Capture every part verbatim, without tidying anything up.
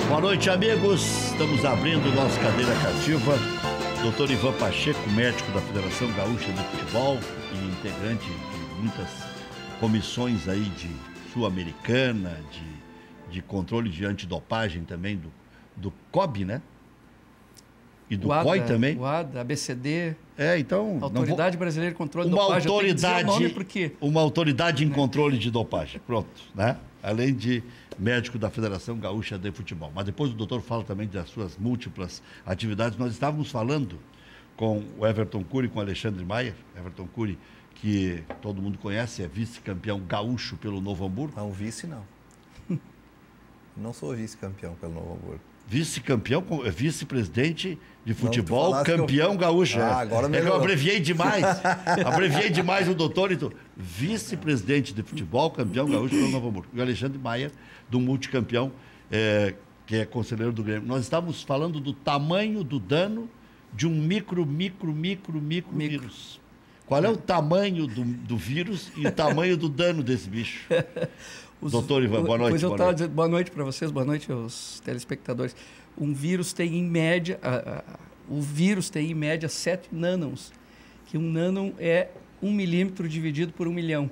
Boa noite, amigos. Estamos abrindo nossa cadeira cativa. doutor Ivan Pacheco, médico da Federação Gaúcha de Futebol e integrante de muitas comissões aí de sul-americana, de, de controle de antidopagem também, do, do C O B, né? E do C O I também. O A D A, A B C D. É, então... Autoridade vou... Brasileira de Controle de uma Dopagem. Autoridade, nome porque... Uma autoridade em controle de dopagem. Pronto, né? Além de médico da Federação Gaúcha de Futebol. Mas depois o doutor fala também das suas múltiplas atividades. Nós estávamos falando com o Everton Cury, com o Alexandre Maia. Everton Cury, que todo mundo conhece, é vice-campeão gaúcho pelo Novo Hamburgo. Não, vice não. Não sou vice-campeão pelo Novo Hamburgo. Vice-campeão, vice-presidente de futebol, não, campeão eu... gaúcho. Ah, agora é que eu abreviei demais. abreviei demais o doutor. Então, vice-presidente de futebol, campeão gaúcho pelo Novo Hamburgo. E o Alexandre Maia, do multicampeão, é, que é conselheiro do Grêmio. Nós estávamos falando do tamanho do dano de um micro, micro, micro, micro, micro. vírus. Qual é o tamanho do, do vírus e o tamanho do dano desse bicho? Os, Doutor Ivan, boa noite. Pois eu estava dizendo boa noite para vocês, boa noite aos telespectadores. Um vírus tem em média, a, a, o vírus tem em média sete nânons, que um nânon é um milímetro dividido por um milhão.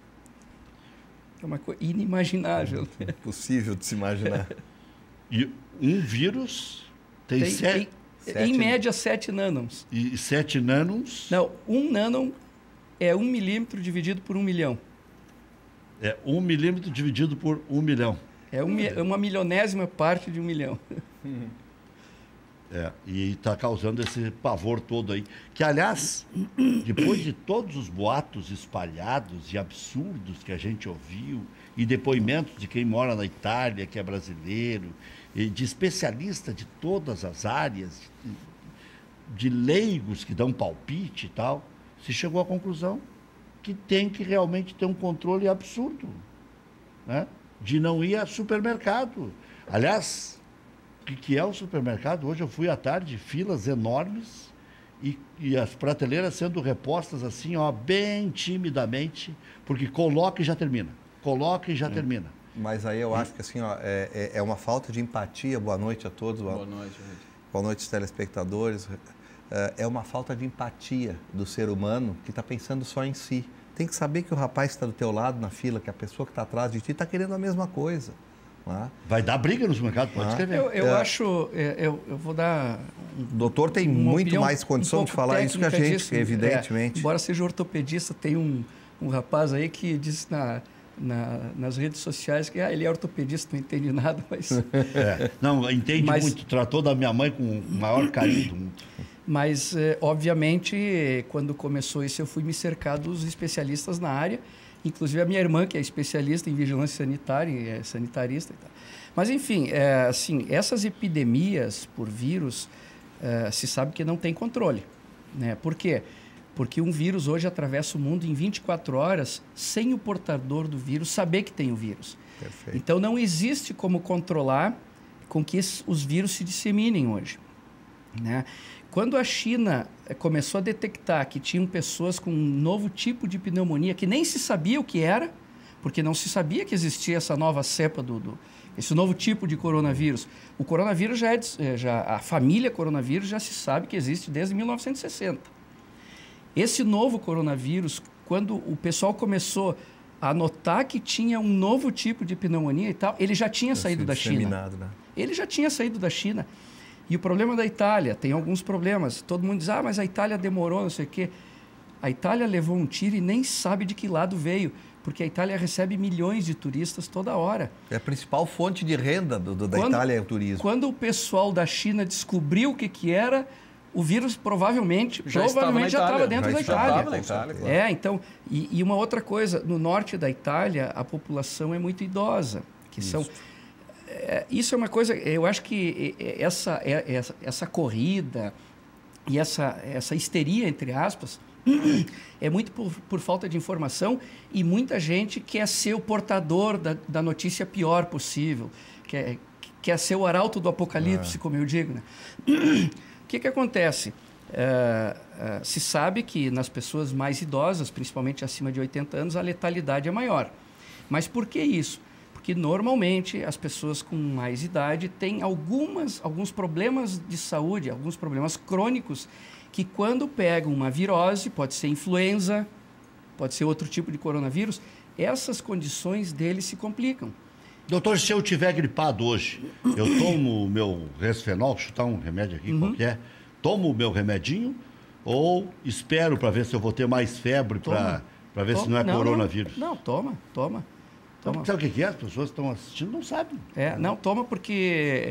É uma coisa inimaginável. É impossível de se imaginar. E um vírus tem, tem sete... Em, sete... em média, sete nânons. E sete nânons? Não, um nânon é um milímetro dividido por um milhão. É um milímetro dividido por um milhão. É um, uma milionésima parte de um milhão. É, e está causando esse pavor todo aí. Que, aliás, depois de todos os boatos espalhados e absurdos que a gente ouviu, e depoimentos de quem mora na Itália, que é brasileiro, e de especialistas de todas as áreas, de, de leigos que dão palpite e tal, se chegou à conclusão que tem que realmente ter um controle absurdo, né? De não ir a supermercado. Aliás, o que, que é o supermercado? Hoje eu fui à tarde, filas enormes e, e as prateleiras sendo repostas assim, ó, bem timidamente, porque coloca e já termina. Coloca e já hum. termina. Mas aí eu acho que assim, ó, é, é uma falta de empatia. Boa noite a todos. Boa noite, gente. Boa noite, telespectadores. É uma falta de empatia do ser humano que está pensando só em si. Tem que saber que o rapaz que está do teu lado na fila, que a pessoa que está atrás de ti está querendo a mesma coisa. É? Vai dar briga no supermercado, pode escrever. Eu, eu é. acho, eu, eu vou dar... Um, o doutor tem muito opinião, mais condição um de falar isso que a gente, disso, evidentemente. É, embora seja ortopedista, tem um, um rapaz aí que diz na... Na, nas redes sociais que ah, ele é ortopedista, não entende nada, mas... É, não, entende mas, muito, tratou da minha mãe com o maior carinho do mundo. Mas, é, obviamente, quando começou isso, eu fui me cercar dos especialistas na área, inclusive a minha irmã, que é especialista em vigilância sanitária, é sanitarista e tal. Mas, enfim, é, assim, essas epidemias por vírus, é, se sabe que não tem controle, né? Por quê? Porque um vírus hoje atravessa o mundo em vinte e quatro horas sem o portador do vírus saber que tem o vírus. Perfeito. Então, não existe como controlar com que os vírus se disseminem hoje, né? Quando a China começou a detectar que tinham pessoas com um novo tipo de pneumonia, que nem se sabia o que era, porque não se sabia que existia essa nova cepa, do, do esse novo tipo de coronavírus. O coronavírus já é, já, a família coronavírus já se sabe que existe desde mil novecentos e sessenta. Esse novo coronavírus, quando o pessoal começou a notar que tinha um novo tipo de pneumonia e tal, ele já tinha Eu saído da China. Né? Ele já tinha saído da China. E o problema da Itália, tem alguns problemas. Todo mundo diz, ah, mas a Itália demorou, não sei o quê. A Itália levou um tiro e nem sabe de que lado veio, porque a Itália recebe milhões de turistas toda hora. É a principal fonte de renda do, do, da quando, Itália é o turismo. Quando o pessoal da China descobriu o que, que era... O vírus provavelmente já provavelmente já estava dentro já da Itália. Na Itália claro. É, então, e, e uma outra coisa, no norte da Itália, a população é muito idosa. Que isso. São, é, isso é uma coisa, eu acho que essa, essa, essa corrida e essa, essa histeria, entre aspas, é muito por, por falta de informação e muita gente quer ser o portador da, da notícia pior possível, quer, quer ser o arauto do apocalipse, ah. como eu digo, né? O que, que acontece? Uh, uh, se sabe que nas pessoas mais idosas, principalmente acima de oitenta anos, a letalidade é maior. Mas por que isso? Porque que normalmente as pessoas com mais idade têm algumas, alguns problemas de saúde, alguns problemas crônicos, que quando pegam uma virose, pode ser influenza, pode ser outro tipo de coronavírus, essas condições deles se complicam. Doutor, se eu tiver gripado hoje, eu tomo o meu resfenol, chutar um remédio aqui Uhum. qualquer, tomo o meu remedinho ou espero para ver se eu vou ter mais febre para ver Toma. se não é não, coronavírus? Não, não, toma, toma. toma. Sabe o que que é? As pessoas que estão assistindo não sabem. É, não, toma porque,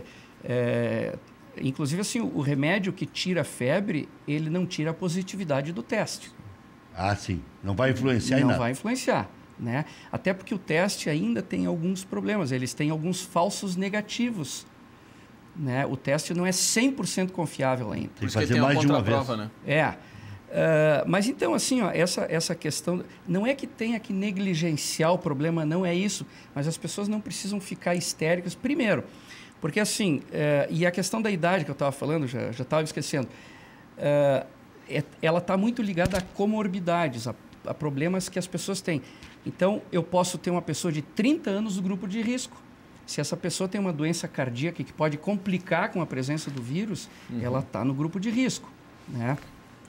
é, inclusive assim, o remédio que tira a febre, ele não tira a positividade do teste. Ah, sim. Não vai influenciar em Não nada. vai influenciar, né? Até porque o teste ainda tem alguns problemas, eles têm alguns falsos negativos, né? O teste não é cem por cento confiável ainda. Tem que Porque fazer tem uma mais de uma vez. contraprova, né? É. Uh, mas então, assim, ó, essa, essa questão... Não é que tenha que negligenciar o problema, não é isso. Mas as pessoas não precisam ficar histéricas. Primeiro, porque assim... Uh, e a questão da idade que eu estava falando, já estava esquecendo. Uh, é, ela está muito ligada a comorbidades, a, a problemas que as pessoas têm. Então, eu posso ter uma pessoa de trinta anos no grupo de risco. Se essa pessoa tem uma doença cardíaca que pode complicar com a presença do vírus, uhum. ela está no grupo de risco, né?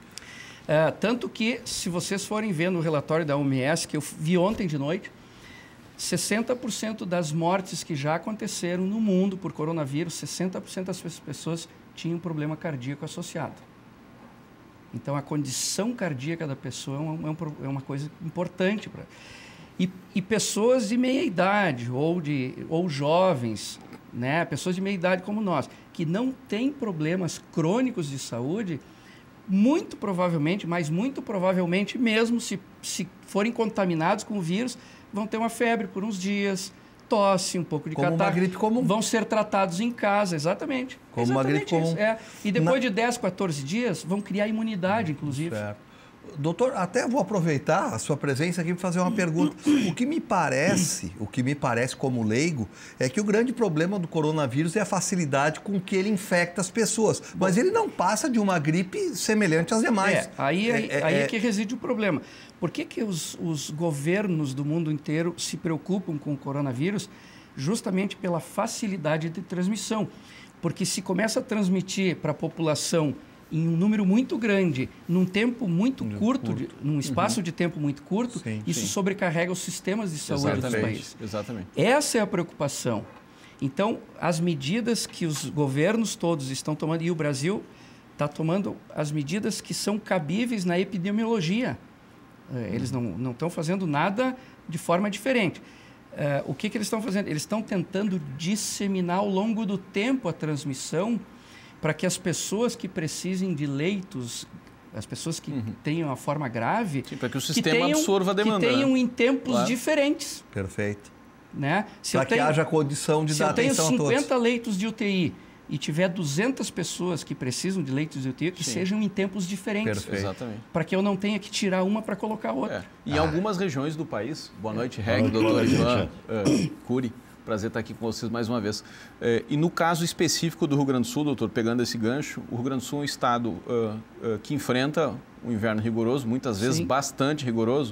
Uh, tanto que, se vocês forem ver no relatório da O M S, que eu vi ontem de noite, sessenta por cento das mortes que já aconteceram no mundo por coronavírus, sessenta por cento das pessoas tinham problema cardíaco associado. Então, a condição cardíaca da pessoa é, um, é uma coisa importante. Pra... E, e pessoas de meia idade, ou, de, ou jovens, né? Pessoas de meia idade como nós, que não têm problemas crônicos de saúde, muito provavelmente, mas muito provavelmente mesmo, se, se forem contaminados com o vírus, vão ter uma febre por uns dias, tosse, um pouco de como catarro. Como uma gripe comum. Vão ser tratados em casa, exatamente. Como exatamente uma gripe comum. Isso, é. E depois Na... de dez, quatorze dias, vão criar imunidade, inclusive. Certo. Doutor, até vou aproveitar a sua presença aqui para fazer uma pergunta. O que me parece, o que me parece como leigo, é que o grande problema do coronavírus é a facilidade com que ele infecta as pessoas. Mas ele não passa de uma gripe semelhante às demais. É, aí é, é, aí é... é que reside o problema. Por que que os, os governos do mundo inteiro se preocupam com o coronavírus? Justamente pela facilidade de transmissão. Porque se começa a transmitir para a população em um número muito grande, num tempo muito curto, curto. De, num espaço uhum. de tempo muito curto, sim, isso sim. sobrecarrega os sistemas de saúde Exatamente. dos países. Exatamente. Essa é a preocupação. Então, as medidas que os governos todos estão tomando, e o Brasil está tomando as medidas que são cabíveis na epidemiologia. Eles não, não estão fazendo nada de forma diferente. Uh, o que, que eles estão fazendo? Eles estão tentando disseminar ao longo do tempo a transmissão para que as pessoas que precisem de leitos, as pessoas que uhum. tenham a forma grave... Sim, para que o sistema que tenham, absorva a demanda. Que tenham né? em tempos claro. diferentes. Perfeito. Né? Para que haja condição de dar atenção a todos. Se eu tenho cinquenta leitos de U T I e tiver duzentas pessoas que precisam de leitos de U T I, que Sim. sejam em tempos diferentes. Perfeito. Exatamente. Para que eu não tenha que tirar uma para colocar outra. É. Em ah. algumas regiões do país... Boa noite, Reg, doutor Ivan uh, Cury. Prazer estar aqui com vocês mais uma vez. É, e no caso específico do Rio Grande do Sul, doutor, pegando esse gancho, o Rio Grande do Sul é um estado uh, uh, que enfrenta um inverno rigoroso, muitas vezes Sim. bastante rigoroso,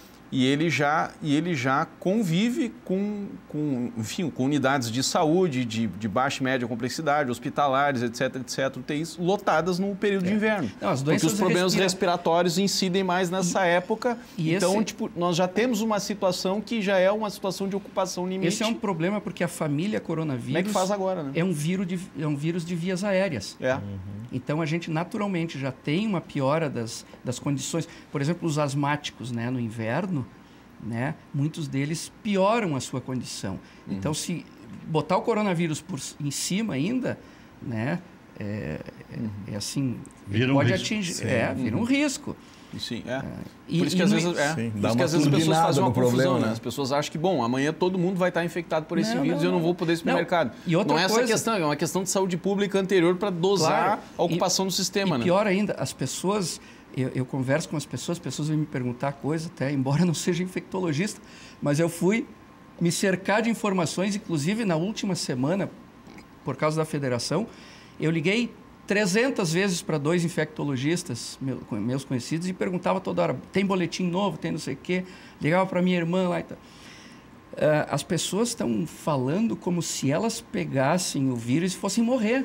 e ele já, e ele já convive com, com, enfim, com unidades de saúde, de, de baixa e média complexidade, hospitalares, etc, etc, U T Is lotadas no período é. de inverno. Não, as porque os problemas respira... respiratórios incidem mais nessa e, época. E então, esse... tipo, nós já temos uma situação que já é uma situação de ocupação limite. Esse é um problema porque a família coronavírus... Como é que faz agora, né? É um vírus de, é um vírus de vias aéreas. É. Uhum. Então, a gente naturalmente já tem uma piora das, das condições. Por exemplo, os asmáticos, né, no inverno, né, muitos deles pioram a sua condição. Uhum. Então, se botar o coronavírus por, em cima ainda, né, é, uhum. é, é assim, vira pode um atingir, risco. é, vira um risco. Sim, é. é. E, por isso que às vezes, é, sim, por dá isso que, uma às vezes as pessoas fazem uma confusão, problema, né? né? As pessoas acham que, bom, amanhã todo mundo vai estar infectado por esse não, vírus não, e eu não não. vou poder ir para o mercado. E outra não é coisa, essa questão, é uma questão de saúde pública anterior para dosar claro, a ocupação e, do sistema. E né? pior ainda, as pessoas, eu, eu converso com as pessoas, as pessoas vêm me perguntar coisa, até embora não seja infectologista, mas eu fui me cercar de informações, inclusive na última semana, por causa da federação, eu liguei trezentas vezes para dois infectologistas, meu, meus conhecidos, e perguntava toda hora, tem boletim novo, tem não sei o quê, ligava para minha irmã lá e tal. as pessoas estão falando como se elas pegassem o vírus e fossem morrer.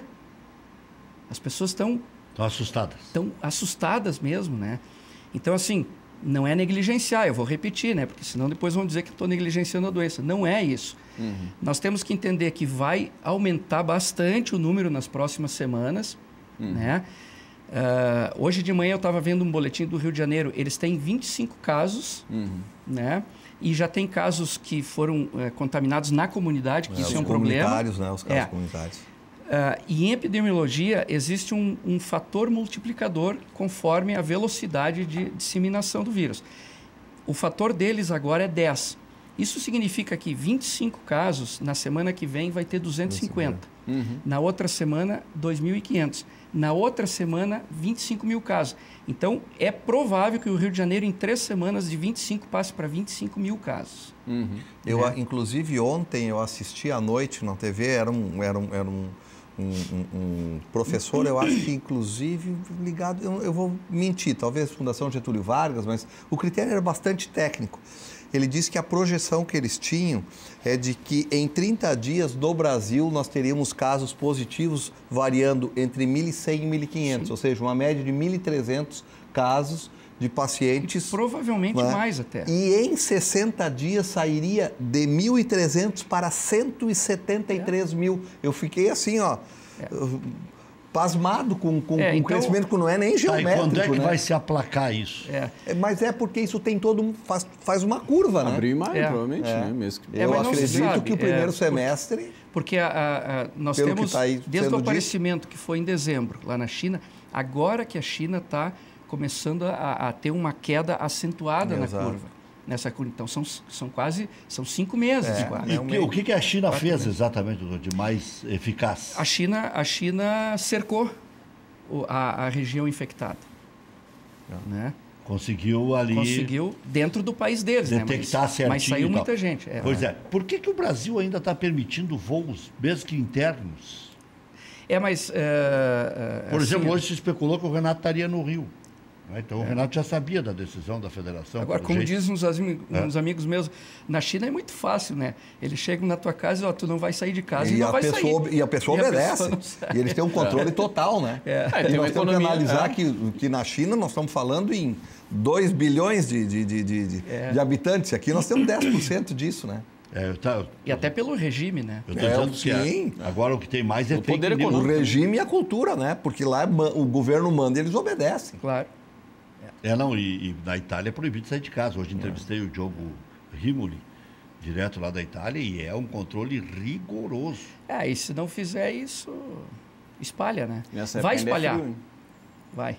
As pessoas estão... Estão assustadas. Estão assustadas mesmo, né? Então, assim, não é negligenciar, eu vou repetir, né? Porque senão depois vão dizer que estou negligenciando a doença. Não é isso. Uhum. Nós temos que entender que vai aumentar bastante o número nas próximas semanas, uhum. né? Uh, hoje de manhã eu estava vendo um boletim do Rio de Janeiro, eles têm vinte e cinco casos, uhum. né? E já tem casos que foram uh, contaminados na comunidade, que é, isso é um problema. Comunitários, né? Os casos é. comunitários. Uh, e em epidemiologia existe um, um fator multiplicador conforme a velocidade de disseminação do vírus. O fator deles agora é dez. Isso significa que vinte e cinco casos, na semana que vem vai ter duzentos e cinquenta. Uhum. Na outra semana, dois mil e quinhentos. Na outra semana, vinte e cinco mil casos. Então, é provável que o Rio de Janeiro, em três semanas, de vinte e cinco, passe para vinte e cinco mil casos. Uhum. Eu, é. Inclusive, ontem eu assisti à noite na T V, era um, era um, era um, um, um, um professor, eu acho que, inclusive, ligado... Eu, eu vou mentir, talvez Fundação Getúlio Vargas, mas o critério era bastante técnico. Ele disse que a projeção que eles tinham é de que em trinta dias no Brasil nós teríamos casos positivos variando entre mil e cem e mil e quinhentos, ou seja, uma média de mil e trezentos casos de pacientes. E provavelmente né? mais até. E em sessenta dias sairia de mil e trezentos para cento e setenta e três mil. Eu fiquei assim, ó... É. pasmado com, com, é, com então, crescimento que não é nem geométrico. Tá, e quando é que né? vai se aplacar isso? É. É, mas é porque isso tem todo um, faz, faz uma curva, né? Abril e maio, é. provavelmente, é. né? Mesmo que... Eu é, acredito que o primeiro é, semestre... Porque a, a, a, nós temos, tá desde o aparecimento dito, que foi em dezembro, lá na China, agora que a China está começando a, a ter uma queda acentuada Exato. na curva. Nessa curva. Então, são, são quase são cinco meses. É. Quase. E o que, o que a China Quatro fez meses. exatamente de mais eficaz? A China, a China cercou a, a região infectada. É. Né? Conseguiu ali... Conseguiu dentro do país deles, detectar né? Mas, certinho. Mas saiu muita gente. É, pois é. Por que, que o Brasil ainda está permitindo voos, mesmo que internos? É, mas... É, é, Por assim, exemplo, hoje se especulou que o Renato estaria no Rio. Então, o Renato já sabia da decisão da federação. Agora, como dizem uns, uns é. amigos meus, na China é muito fácil, né? Eles chegam na tua casa e, ó, tu não vai sair de casa e, e não vai pessoa, sair. E a pessoa e obedece. A pessoa e eles têm um controle é. total, né? É. É, e nós temos que analisar é. que, que na China nós estamos falando em dois bilhões de, de, de, de, é. de habitantes. Aqui nós temos dez por cento disso, né? É, eu tá, eu, e até pelo regime, né? Eu tô é, dizendo sim. que agora o que tem mais é o poder econômico. O regime e a cultura, né? Porque lá o governo manda e eles obedecem. Claro. É, não, e, e na Itália é proibido sair de casa. Hoje entrevistei é. o Diogo Rimoli, direto lá da Itália, e é um controle rigoroso. É, e se não fizer isso, espalha, né? Nessa Vai espalhar. É frio, Vai.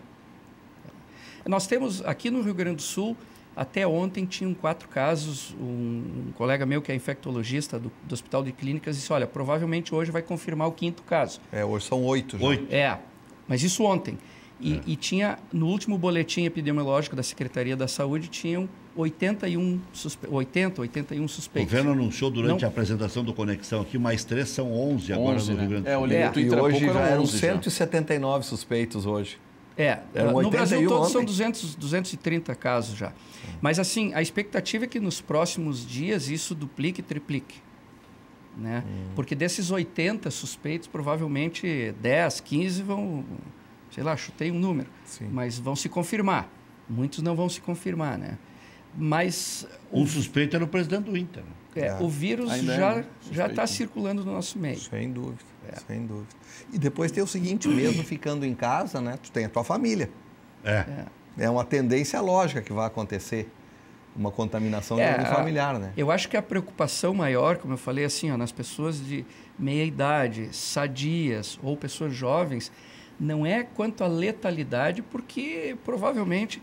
Nós temos aqui no Rio Grande do Sul, até ontem tinham quatro casos. Um, um colega meu que é infectologista do, do Hospital de Clínicas disse, olha, provavelmente hoje vai confirmar o quinto caso. É, hoje são oito já. Oito. É, mas isso ontem. E, é. e tinha, no último boletim epidemiológico da Secretaria da Saúde, tinham oitenta e um, suspe... oitenta, oitenta e um suspeitos. O governo anunciou durante Não... a apresentação do Conexão aqui, mais três, são onze agora onze, no Rio Grande do Sul. É, é, e hoje já eram cento e setenta e nove suspeitos hoje. É, no Brasil todos são duzentos, duzentos e trinta casos já. Mas assim, a expectativa é que nos próximos dias isso duplique e triplique. Né? Hum. Porque desses oitenta suspeitos, provavelmente dez, quinze vão... sei lá, chutei um número, Sim. mas vão se confirmar. Muitos não vão se confirmar, né? Mas... Um o... suspeito era o presidente do Inter. É, é. O vírus Ainda já é, já está circulando no nosso meio. Sem dúvida, é. sem dúvida. E depois tem o seguinte, mesmo ficando em casa, né? Tu tem a tua família. É. É, é uma tendência lógica que vai acontecer. Uma contaminação é, de familiar, né? Eu acho que a preocupação maior, como eu falei assim, ó, nas pessoas de meia idade, sadias ou pessoas jovens, não é quanto à letalidade, porque provavelmente,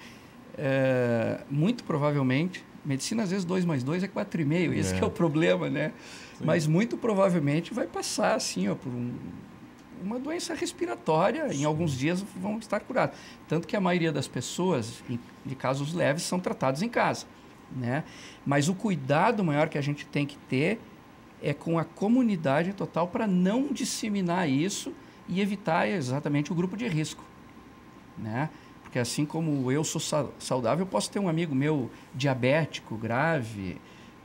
é, muito provavelmente, medicina às vezes dois mais dois é quatro vírgula cinco, esse é. que é o problema, né? Sim. Mas muito provavelmente vai passar assim, ó, por um, uma doença respiratória, Sim. em alguns dias vão estar curados. Tanto que a maioria das pessoas, de casos leves, são tratados em casa, né? Mas o cuidado maior que a gente tem que ter é com a comunidade total para não disseminar isso e evitar exatamente o grupo de risco, né? Porque assim como eu sou saudável, eu posso ter um amigo meu diabético, grave,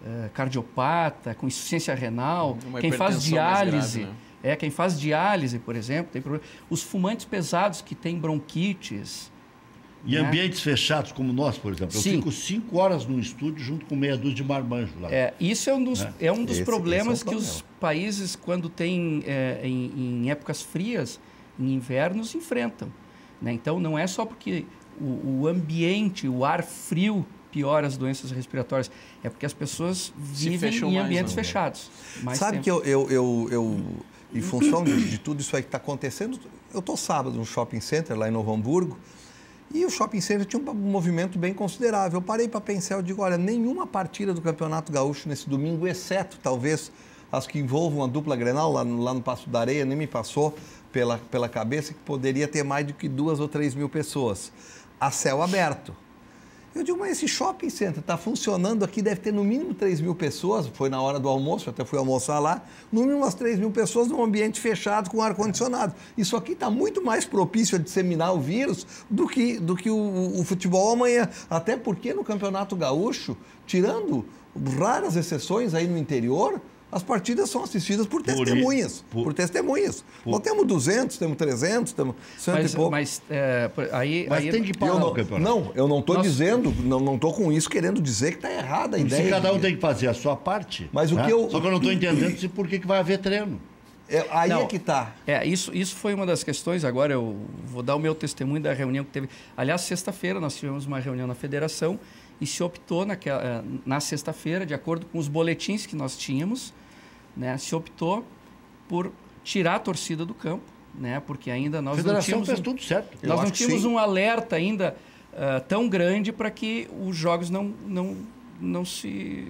uh, cardiopata, com insuficiência renal, Uma quem faz diálise, grave, né? é, quem faz diálise, por exemplo, tem problema. Os fumantes pesados que têm bronquites. E né? ambientes fechados como nós, por exemplo. Eu Sim. fico cinco horas num estúdio junto com meia dúzia de marmanjo lá. É, isso é um dos, É. é um dos Esse- problemas esse é o que os problema. países, quando tem é, em, em épocas frias, em invernos, enfrentam. Né? Então, não é só porque o, o ambiente, o ar frio piora as doenças respiratórias, é porque as pessoas vivem fecham em mais, ambientes né? fechados. Mais Sabe tempo. que eu, eu, eu, eu, em função de, de tudo isso aí que está acontecendo, eu estou sábado no shopping center lá em Novo Hamburgo e o shopping center tinha um movimento bem considerável. Eu parei para pensar, eu digo, olha, nenhuma partida do Campeonato Gaúcho nesse domingo, exceto talvez as que envolvam a dupla Grenal lá no, lá no Passo da Areia, nem me passou pela, pela cabeça que poderia ter mais do que duas ou três mil pessoas a céu aberto. Eu digo, mas esse shopping center está funcionando aqui, deve ter no mínimo três mil pessoas, foi na hora do almoço, eu até fui almoçar lá, no mínimo umas três mil pessoas num ambiente fechado com ar-condicionado. Isso aqui está muito mais propício a disseminar o vírus do que, do que o, o futebol amanhã. Até porque no Campeonato Gaúcho, tirando raras exceções aí no interior, as partidas são assistidas por testemunhas. Por, por testemunhas. Por... Nós temos duzentos, temos trezentos, temos cento Mas, e pouco. mas, é, aí, Mas aí, tem que parar Eu o não, campeonato. não, eu não estou Nossa. dizendo, não estou com isso querendo dizer que está errada a ideia. Se cada um de- tem que fazer a sua parte. Mas o né? que eu- Só que eu não estou entendendo se por que que vai haver treino. É, aí Não. é que está. É, isso, isso foi uma das questões. Agora eu vou dar o meu testemunho da reunião que teve. Aliás, sexta-feira nós tivemos uma reunião na federação e se optou naquela, na sexta-feira, de acordo com os boletins que nós tínhamos, né, se optou por tirar a torcida do campo, né, porque ainda A nós não federação tínhamos, fez um, tudo certo. Eu nós não acho que tínhamos sim. um alerta ainda ah, tão grande para que os jogos não, não, não se,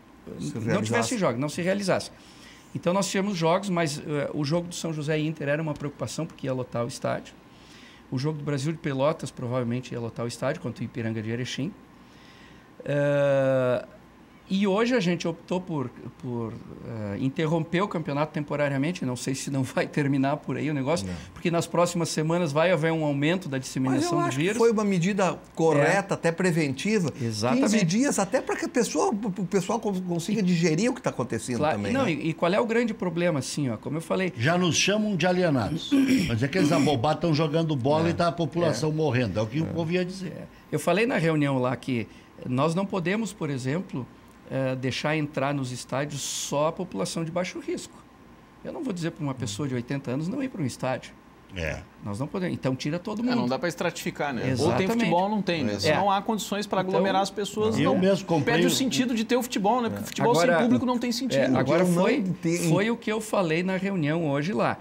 Se não realizasse. tivessem jogos, não se realizassem. Então nós tivemos jogos, mas uh, o jogo do São José e Inter era uma preocupação porque ia lotar o estádio. O jogo do Brasil de Pelotas provavelmente ia lotar o estádio contra o Ipiranga de Erechim. Uh, e hoje a gente optou por, por uh, interromper o campeonato temporariamente. Não sei se não vai terminar por aí o negócio, Não. porque nas próximas semanas vai haver um aumento da Mas disseminação eu do acho que vírus. foi uma medida correta, até preventiva. Exatamente. quinze dias, até para que a pessoa, o pessoal consiga digerir o que está acontecendo Claro, também. não, né? e, e qual é o grande problema, assim, ó, como eu falei, Já nos chamam de alienados. Mas é que eles abobados estão jogando bola e está a população morrendo. É o que o povo ia dizer. eu falei na reunião lá que nós não podemos, por exemplo, eh, deixar entrar nos estádios só a população de baixo risco. Eu não vou dizer para uma pessoa de oitenta anos não ir para um estádio. É. Nós não podemos. Então tira todo É, mundo. não dá para estratificar, né? Ou Exatamente. tem futebol ou não tem, né? Se É. não há condições para Então, aglomerar as pessoas, eu não mesmo comprei perde o o- sentido de ter o futebol, né? Porque futebol Agora- sem público não tem sentido. É, agora eu não foi, entendo. foi o que eu falei na reunião hoje lá.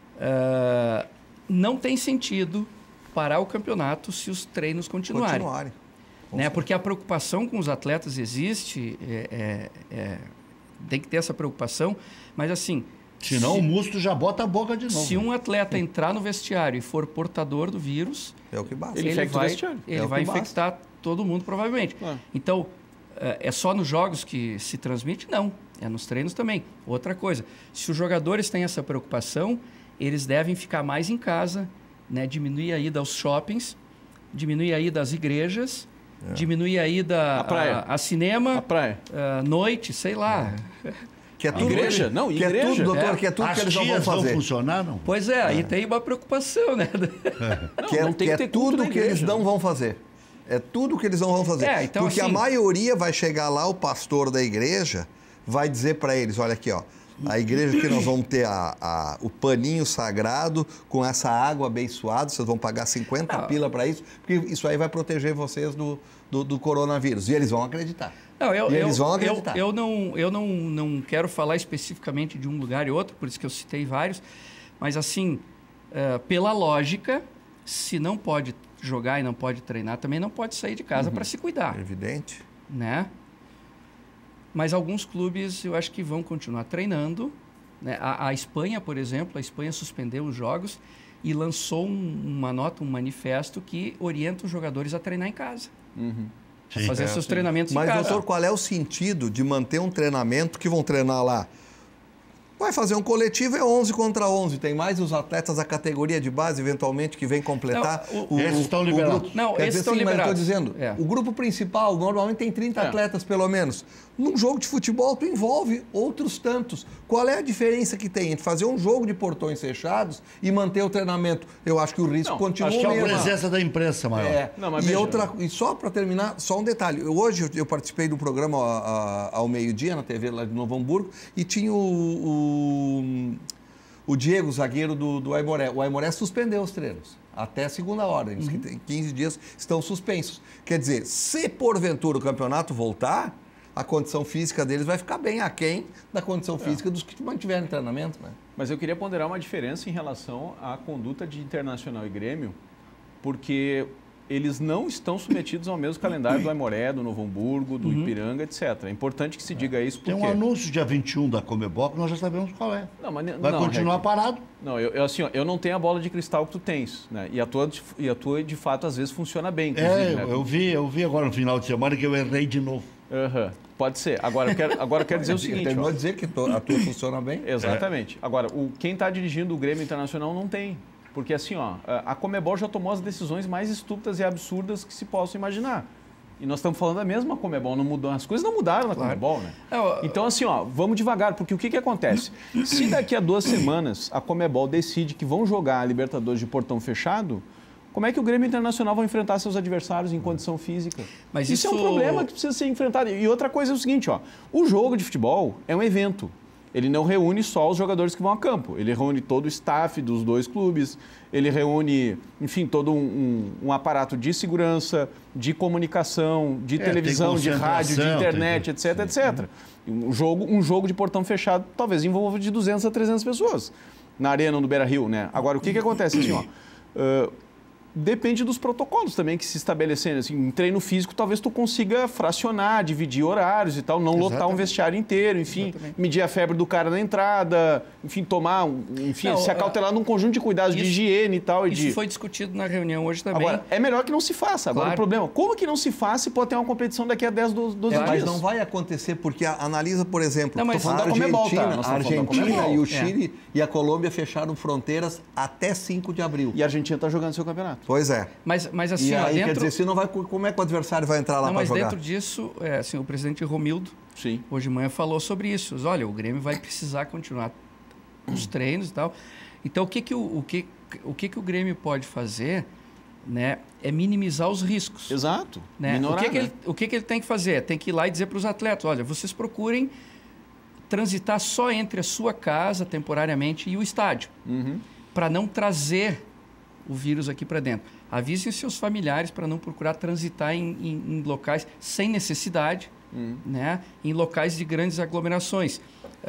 Ah, não tem sentido parar o campeonato se os treinos continuarem. Continuarem. Né? Porque a preocupação com os atletas existe, é, é, é, tem que ter essa preocupação, mas assim, Senão se, o Musto já bota a boca de novo. se um atleta entrar no vestiário e for portador do vírus, É o que basta. Ele ele infecta o vai, vestiário. ele É o vai que basta. infectar todo mundo provavelmente. Ah. Então, é é só nos jogos que se transmite? Não, é nos treinos também. Outra coisa, se os jogadores têm essa preocupação, eles devem ficar mais em casa, né? Diminuir a ida aos shoppings, diminuir a ida às igrejas, diminuir a ida A praia. a, a cinema, A praia. a noite, sei lá. Que é tudo Igreja? que- Não, que é igreja. tudo, doutor, É. que é tudo As que eles não vão tias vão fazer. funcionar, não? Pois é, aí tem uma preocupação, né? Não, que é, não tem que que é ter culto tudo na que eles igreja. não vão fazer. É tudo que eles não vão fazer. É, então, Porque a assim- maioria vai chegar lá, o pastor da igreja vai dizer para eles, olha aqui, ó, a igreja que nós vamos ter a, a- o paninho sagrado com essa água abençoada, vocês vão pagar cinquenta Ah. pila para isso, porque isso aí vai proteger vocês do, do, do coronavírus. E eles vão acreditar. Não, eu, E eu, eles vão eu, acreditar. eu, não, eu não, não quero falar especificamente de um lugar e outro, por isso que eu citei vários, mas assim, eh, pela lógica, se não pode jogar e não pode treinar, também não pode sair de casa para se cuidar, Evidente. né? Mas alguns clubes eu acho que vão continuar treinando, né? A, a Espanha, por exemplo, a Espanha suspendeu os jogos e lançou um- uma nota, um manifesto que orienta os jogadores a treinar em casa, Uhum. a Sim. fazer É, seus sim. treinamentos Mas, em casa. doutor, qual é o sentido de manter um treinamento que vão treinar lá Vai fazer um coletivo, é onze contra onze. Tem mais os atletas da categoria de base, eventualmente, que vem completar. Não, o, esses o, estão o liberados. grupo, Não, esses dizer, estão sim, liberados. Mas eu estou dizendo, É. o grupo principal normalmente tem trinta É. atletas, pelo menos. Num jogo de futebol, tu envolve outros tantos. Qual é a diferença que tem entre fazer um jogo de portões fechados e manter o treinamento? Eu acho que o risco Não, continua Acho que é a mesmo. presença da imprensa maior. É. Não, mas e, veja. outra, e só para terminar, só um detalhe. Eu, hoje eu, eu participei do programa a, a, ao meio-dia na T V lá de Novo Hamburgo e tinha o, o, o Diego, zagueiro do, do Aimoré. O Aimoré suspendeu os treinos até a segunda ordem. Os que tem quinze dias estão suspensos. Quer dizer, se porventura o campeonato voltar, a condição física deles vai ficar bem aquém da condição física dos que mantiveram em treinamento, né? Mas eu queria ponderar uma diferença em relação à conduta de Internacional e Grêmio, porque eles não estão submetidos ao mesmo calendário do Aimoré, do Novo Hamburgo, do Ipiranga, etcétera. É importante que se diga isso porque... Tem um anúncio dia vinte e um da Comebol que nós já sabemos qual é. Não, mas, Vai não, continuar Rec, parado. Não, eu, eu, assim, ó, eu não tenho a bola de cristal que tu tens, né? E a tua, e a tua de fato, às vezes, funciona bem, inclusive, É, né? eu, eu vi, eu vi agora no final de semana que eu errei de novo. Aham. Pode ser. Agora, eu quero, agora eu quero dizer o seguinte... Terminou ó. de dizer que to- a tua funciona bem? Exatamente. Agora, o, quem está dirigindo o Grêmio Internacional não tem. Porque assim, ó, a Comebol já tomou as decisões mais estúpidas e absurdas que se possam imaginar. E nós estamos falando da mesma Comebol, não mudou, as coisas não mudaram na Claro. Comebol, né? É, ó, Então assim, ó, vamos devagar, porque o que, que acontece? Se daqui a duas semanas a Comebol decide que vão jogar a Libertadores de portão fechado, como é que o Grêmio Internacional vai enfrentar seus adversários em condição física? Mas isso... isso- é um problema que precisa ser enfrentado. E outra coisa é o seguinte, ó, o jogo de futebol é um evento. Ele não reúne só os jogadores que vão a campo, ele reúne todo o staff dos dois clubes, ele reúne, enfim, todo um, um, um aparato de segurança, de comunicação, de É, televisão, tem de rádio, de concentração, internet, tem- etc, etcétera. Um jogo, um jogo de portão fechado talvez envolva de duzentas a trezentas pessoas na arena, no Beira-Rio, né? Agora, o que, que acontece assim, ó? Uh, Depende dos protocolos também que se estabelecendo. Assim, em treino físico, talvez tu consiga fracionar, dividir horários e tal, não lotar um Exatamente. vestiário inteiro, enfim, Exatamente. medir a febre do cara na entrada, enfim, tomar, um- enfim, Não, se acautelar num conjunto de cuidados de isso- higiene e tal. E Isso de... foi discutido na reunião hoje também. Agora, é melhor que não se faça. Agora, Claro. o problema, como que não se faça e pode ter uma competição daqui a dez, doze É, mas dias? não vai acontecer, porque a- analisa, por exemplo, Não, mas- a Tô falando da Comebol, Argentina, tá? Nós a estamos falando da Argentina Comebol. e o É. Chile e a Colômbia fecharam fronteiras até cinco de abril. E a Argentina está jogando seu campeonato. Pois é. Mas, mas assim, E ó, aí, dentro... quer dizer, se não vai, como é que o adversário vai entrar lá Não, para mas jogar? dentro disso, é, assim, o presidente Romildo, Sim. hoje de manhã, falou sobre isso. Diz, olha, o Grêmio vai precisar continuar os treinos e tal. Então, o que, que, o, o, que, o, que, que o Grêmio pode fazer, né, é minimizar os riscos. Exato. Né? Minorar, o que, que, né? ele, o que, que ele tem que fazer? Tem que ir lá e dizer para os atletas, olha, vocês procurem transitar só entre a sua casa, temporariamente, e o estádio, Uhum. para não trazer o vírus aqui para dentro. Avisem seus familiares para não procurar transitar em, em, em locais sem necessidade, Uhum. né? Em locais de grandes aglomerações.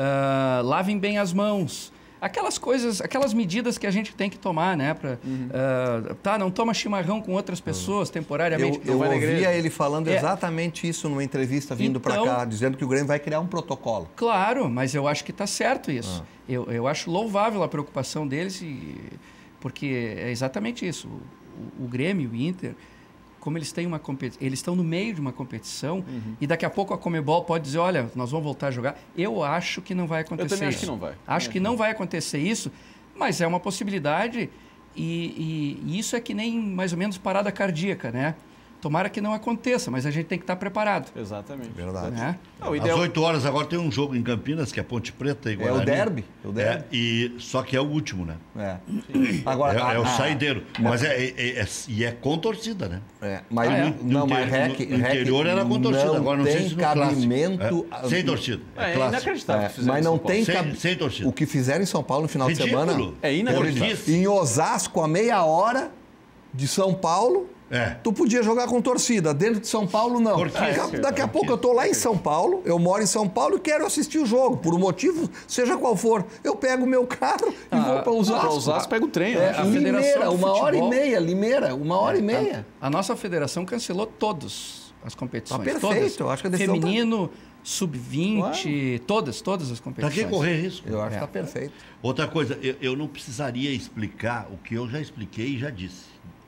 Ah, lavem bem as mãos. Aquelas coisas, aquelas medidas que a gente tem que tomar, né? Pra, ah, tá, não toma chimarrão com outras pessoas temporariamente. Eu, eu vai na igreja. ouvia ele falando É. exatamente isso numa entrevista vindo para Então- cá, dizendo que o Grêmio vai criar um protocolo. Claro, mas eu acho que está certo isso. Ah. Eu, eu acho louvável a preocupação deles, e, porque é exatamente isso. O, o, o Grêmio, o Inter, como eles têm uma competição, eles estão no meio de uma competição Uhum. e daqui a pouco a Comebol pode dizer, olha, nós vamos voltar a jogar. Eu acho que não vai acontecer também acho isso. que não vai. Acho Também que não vai acontecer isso, mas é uma possibilidade e, e- e isso é que nem mais ou menos parada cardíaca, né? Tomara que não aconteça, mas a gente tem que estar preparado. Exatamente. Verdade. Né? Não, o Às ideal... oito horas agora tem um jogo em Campinas, que é Ponte Preta e É Guarani. o derby. O É, derby. e, só que é o último, né? É. Agora, É, a- é o a- saideiro. Mas é, é- é- e é com torcida, né? É, mas Ah, é? não, No mas inter- REC, no interior REC era com torcida, não agora não sei tem se no clássico. cabimento. É, sem torcida. É, é clássico. inacreditável É, que fizeram mas em não São Paulo. tem Sem- cab- sem torcida. O que fizeram em São Paulo no final Ridículo. de semana. É inacreditável. Horrível. Em Osasco, a meia hora de São Paulo, É. tu podia jogar com torcida. Dentro de São Paulo, não. Por quê? Daqui, a- É, daqui a por pouco quê? eu tô lá em São Paulo, eu moro em São Paulo e quero assistir o jogo. Por um motivo, seja qual for. Eu pego o meu carro e Ah, vou para Osasco. Para Osasco, pega o trem. É, né? a Limeira, Federação de uma hora e Futebol- meia. Limeira, uma hora e meia. A, a nossa federação cancelou todas as competições. Tá perfeito, todas. eu acho que a decisão tá- Feminino, sub vinte, todas, todas as Pra competições. que correr risco? Eu acho É. que tá perfeito. Outra coisa, eu, eu não precisaria explicar o que eu já expliquei e já disse.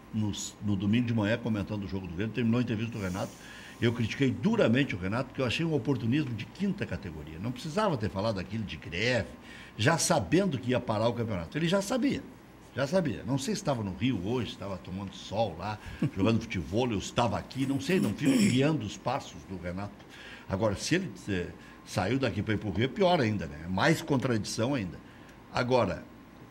no, no domingo de manhã, comentando o jogo do Grêmio, terminou a entrevista do Renato. Eu critiquei duramente o Renato, porque eu achei um oportunismo de quinta categoria. Não precisava ter falado aquilo de greve, já sabendo que ia parar o campeonato. Ele já sabia, já sabia. Não sei se estava no Rio hoje, estava tomando sol lá, jogando futebol, eu estava aqui, não sei, não fico guiando os passos do Renato. Agora, se ele eh, saiu daqui para ir para o Rio, é pior ainda, né? Mais contradição ainda. Agora,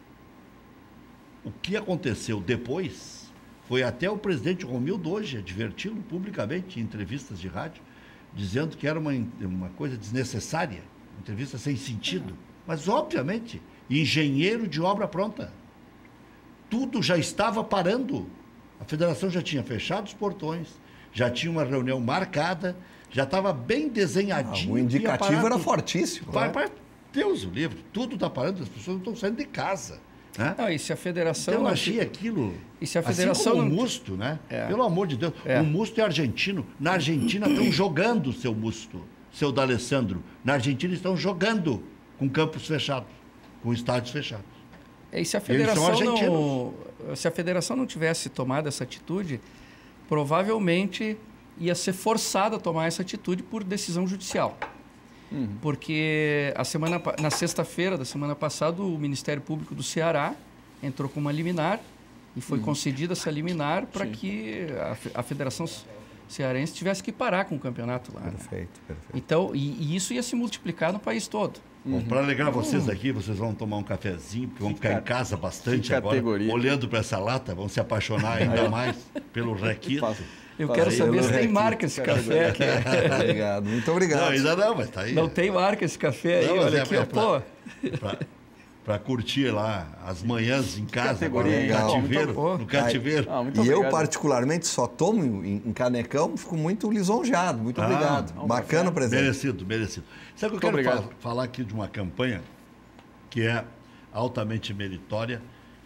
o que aconteceu depois... Foi até o presidente Romildo hoje adverti-lo publicamente em entrevistas de rádio, dizendo que era uma, uma coisa desnecessária, entrevista sem sentido. Mas, obviamente, engenheiro de obra pronta. Tudo já estava parando. A federação já tinha fechado os portões, já tinha uma reunião marcada, já estava bem desenhadinho. Ah, o indicativo era fortíssimo. Para, para Deus o livre, tudo está parando, as pessoas não estão saindo de casa. Né? Não, e se a federação... Então, eu não... achei aquilo... E se a federação assim como não... o Musto, né? É. Pelo amor de Deus. É. O Musto é argentino. Na Argentina estão jogando o seu Musto, seu D'Alessandro. Na Argentina estão jogando com campos fechados, com estádios fechados. E se a Eles são federação não... argentinos. Se a federação não tivesse tomado essa atitude, provavelmente ia ser forçada a tomar essa atitude por decisão judicial. Uhum. Porque a semana, na sexta-feira da semana passada, o Ministério Público do Ceará entrou com uma liminar e foi uhum. concedida essa liminar para que a, a Federação Cearense tivesse que parar com o campeonato lá. Perfeito, né? perfeito. Então, e, e isso ia se multiplicar no país todo. Uhum. Para alegrar vocês aqui, vocês vão tomar um cafezinho, porque vão ficar em casa bastante agora, olhando para essa lata, vão se apaixonar ainda mais pelo Requito. Eu quero saber se tem marca esse café. Aqui. Obrigado, muito obrigado. Não, ainda não, mas tá aí. Não tem marca esse café aí, não, olha é, aqui, é, ó, pô. Para curtir lá as manhãs em casa, agora, no legal. cativeiro. No cativeiro. Ah, e eu, particularmente, só tomo em, em canecão, fico muito lisonjeado. Muito ah, obrigado. Um Bacana o presente. Merecido, merecido. Sabe o que eu quero falar, falar aqui de uma campanha que é altamente meritória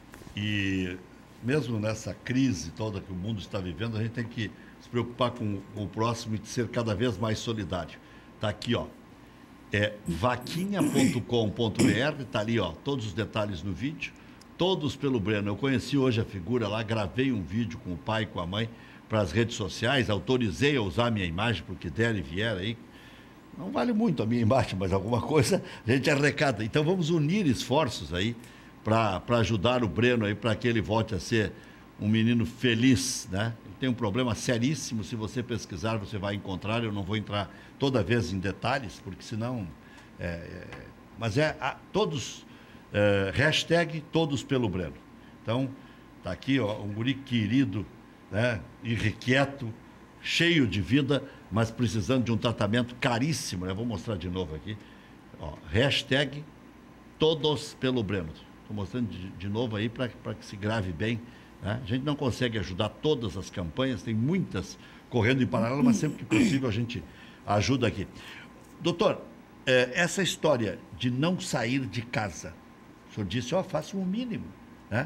e mesmo nessa crise toda que o mundo está vivendo, a gente tem que se preocupar com, com o próximo e ser cada vez mais solidário. Está aqui, ó. É vaquinha ponto com ponto b r, está ali, ó, todos os detalhes no vídeo, todos pelo Breno. Eu conheci hoje a figura lá, gravei um vídeo com o pai e com a mãe para as redes sociais, autorizei a usar a minha imagem, porque der e vier aí. Não vale muito a minha imagem, mas alguma coisa a gente arrecada. Então vamos unir esforços aí para ajudar o Breno aí, para que ele volte a ser um menino feliz, né? Ele tem um problema seríssimo, se você pesquisar você vai encontrar, eu não vou entrar toda vez em detalhes, porque senão... É, é, mas é a, todos, é, hashtag todos pelo Breno. Então, tá aqui, ó, um guri querido, né? Irrequieto, cheio de vida, mas precisando de um tratamento caríssimo, né? Vou mostrar de novo aqui. Ó, hashtag todos pelo Breno. Estou mostrando de, de novo aí para que se grave bem. Né? A gente não consegue ajudar todas as campanhas, tem muitas correndo em paralelo, mas sempre que possível a gente ajuda aqui. Doutor, eh, essa história de não sair de casa, o senhor disse, ó, faça o mínimo, né?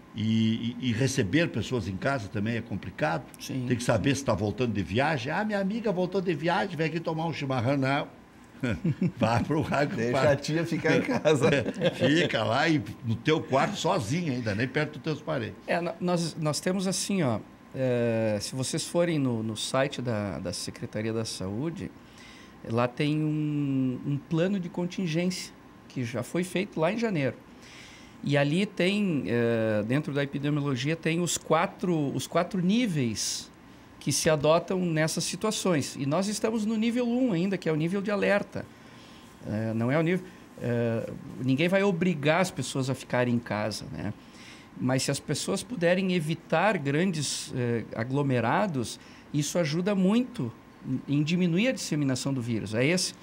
E, e, e receber pessoas em casa também é complicado. Sim. Tem que saber se está voltando de viagem. Ah, minha amiga voltou de viagem, vem aqui tomar um chimarrão. Não. Vá para o rago. Deixa a tia ficar em casa. Fica lá e no teu quarto sozinha ainda, nem perto dos teus parentes. É, nós, nós temos assim, ó, é, se vocês forem no, no site da, da Secretaria da Saúde, lá tem um, um plano de contingência que já foi feito lá em janeiro. E ali tem, é, dentro da epidemiologia, tem os quatro, os quatro níveis que se adotam nessas situações. E nós estamos no nível um ainda, que é o nível de alerta. É, não é o nível... É, ninguém vai obrigar as pessoas a ficarem em casa, né? Mas se as pessoas puderem evitar grandes é, aglomerados, isso ajuda muito em diminuir a disseminação do vírus. É esse.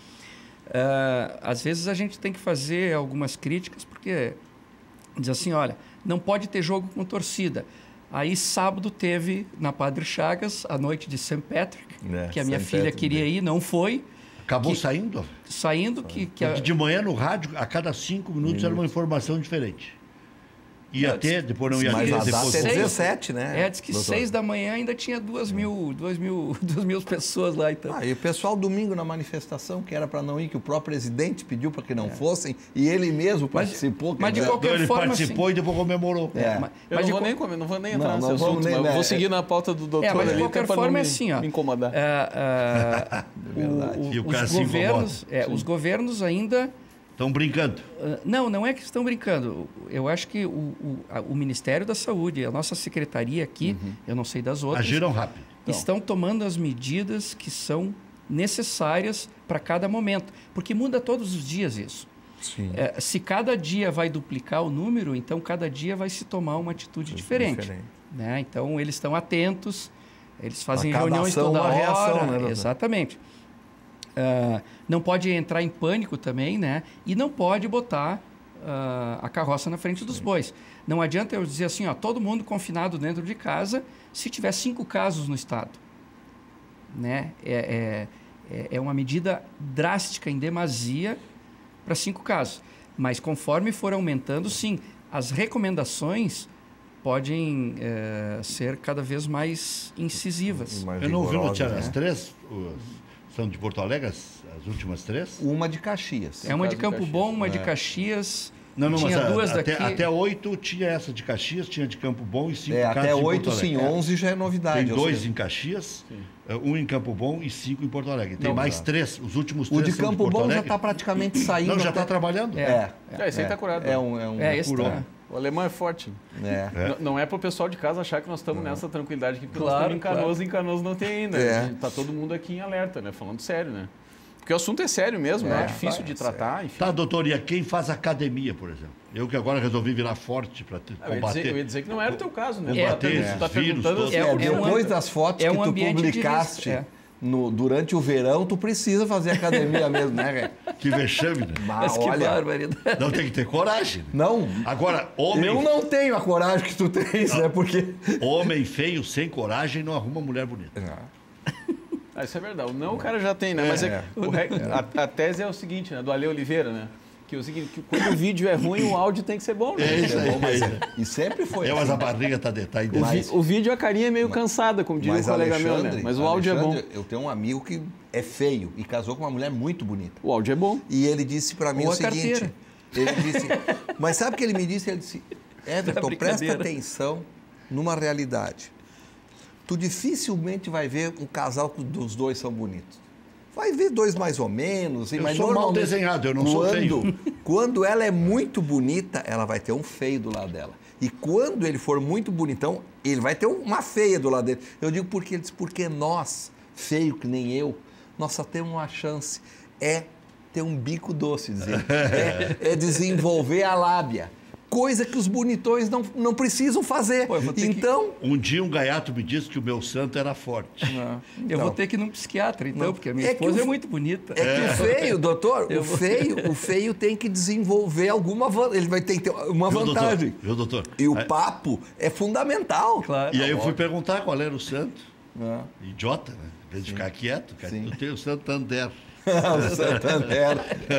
É, às vezes a gente tem que fazer algumas críticas, porque diz assim, olha, não pode ter jogo com torcida. Aí, sábado, teve na Padre Chagas, a noite de Saint Patrick, é, que a minha Saint filha Patrick, queria ir, não foi. Acabou que, saindo? Saindo. Que, que a... de manhã no rádio, a cada cinco minutos, Minuto. era uma informação diferente. Ia ter, depois não ia Mas ter. a data Depois... é Seis- dezessete, né? É, diz que doutor? seis da manhã ainda tinha duas mil, duas mil, duas mil pessoas lá, então. Ah, e o pessoal domingo na manifestação, que era para não ir, que o próprio presidente pediu para que não fossem, e ele mesmo Mas- participou. mas de quer dizer, qualquer Então, ele forma, participou assim- e depois comemorou. É. Mas, Eu mas não de vou, co- nem, comer, não vou nem entrar Não, nesse não assunto, vamos nem, mas eu né? vou seguir na pauta do doutor É, mas de ali, qualquer até pra não forma me, é assim, ó. me incomodar. é, é, verdade. o- o- E o cara os se incomoda. governos, é, os governos ainda Estão brincando. Uh, Não, não é que estão brincando. Eu acho que o, o, a- o Ministério da Saúde, a nossa secretaria aqui, eu não sei das outras, Agiram rápido. estão tomando as medidas que são necessárias para cada momento. Porque muda todos os dias isso. Sim. É, se cada dia vai duplicar o número, então cada dia vai se tomar uma atitude diferente. Diferente. Né? Então, eles estão atentos, eles fazem A cada reuniões ação, toda uma hora. reação, né, doutor? Exatamente. Ah, não pode entrar em pânico também, né? E não pode botar ah, a carroça na frente dos bois. Não adianta eu dizer assim, ó, todo mundo confinado dentro de casa se tiver cinco casos no estado. Né? É, é, é- é uma medida drástica, em demasia, para cinco casos. Mas conforme for aumentando, sim, as recomendações podem eh, ser cada vez mais incisivas. Mais Eu não ouvi rigorosa, notícia. né? As três os- são de Porto Alegre, as, as últimas três? Uma de Caxias. É uma de caso de Campo Caxias. Bom, uma de Caxias. Não, não, tinha mas a- duas até, daqui. até oito tinha essa de Caxias, tinha de Campo Bom e cinco É, casos até em oito Porto sim, Alegre. onze já é novidade. Tem ou dois seja, em Caxias, eh, um em Campo Bom e cinco em Porto Alegre. Tem Não, mais tá. três, os últimos O três de são Campo Porto Bom já Alegre. está praticamente saindo. Não, já até- está trabalhando. É, É, esse aí tá curado. É um... É, um, É, esse curou. tá. O alemão é forte. é. É. N- Não é para o pessoal de casa achar que nós estamos nessa tranquilidade aqui, porque nós Claro, estamos em Canoas e em Canoas não tem ainda. É. Né? Tá todo mundo aqui em alerta, né? Falando sério, né? Porque o assunto é sério mesmo, É, né? É difícil é de tratar, enfim. Tá, doutor, e a quem faz academia, por exemplo? Eu que agora resolvi virar forte para Eu ia, dizer, combater. eu ia dizer que não era o teu caso, né? Combater Tu tá pergun- tu tá esses vírus perguntando todos. se- É, É, é um depois ambi- das fotos é que um tu ambiente de publicaste risco, no, durante o verão, tu precisa fazer academia mesmo, né, Ré? Que vexame, né? Mas que olha, barbaridade. Não tem que ter coragem. Né? não, Agora, homem, eu não tenho a coragem que tu tens, né? Porque... homem feio sem coragem não arruma mulher bonita. Ah, isso é verdade. O não o cara já tem, né? Mas é, É. o re- a, a tese é o seguinte, né? Do Ale Oliveira, né? Que é o seguinte, que quando o vídeo é ruim, o áudio tem que ser bom, né? É isso aí. bom, mas é- e sempre foi É, mas assim. a barriga tá de, tá O, vi- indecisa. o vídeo, a carinha é meio cansada, como diria Mas, o colega meu, Alexandre, né? Mas o áudio é bom. Alexandre, eu tenho um amigo que é feio e casou com uma mulher muito bonita. O áudio é bom. E ele disse para mim Ou o a seguinte, carteira. ele disse, mas sabe o que ele me disse? Ele disse, Everton, presta brincadeira. atenção numa realidade. Tu dificilmente vai ver um casal que dos dois são bonitos. Vai ver dois mais ou menos. Eu mas sou mal normalmente, desenhado, eu não sou quando, feio. Quando ela é muito bonita, ela vai ter um feio do lado dela. E quando ele for muito bonitão, ele vai ter uma feia do lado dele. Eu digo porque ele disse, porque nós, feio que nem eu, nós só temos uma chance. É ter um bico doce, dizer. É, é desenvolver a lábia. Coisa que os bonitões não, não precisam fazer. Pô, eu vou ter que- Então, Um dia um gaiato me disse que o meu santo era forte. Eu vou ter que ir num psiquiatra, então, Não. porque a minha É que esposa o- é muito bonita. é que o feio, doutor, Eu o vou- feio, o feio tem que desenvolver alguma vantagem. Ele vai ter que ter uma Viu, vantagem. doutor? Viu, doutor? E o Aí- papo é fundamental. Claro. E aí eu fui perguntar qual era o santo. É. Idiota, né? Em vez de ficar quieto, cara, Sim. tu tem o Santander. o Santander.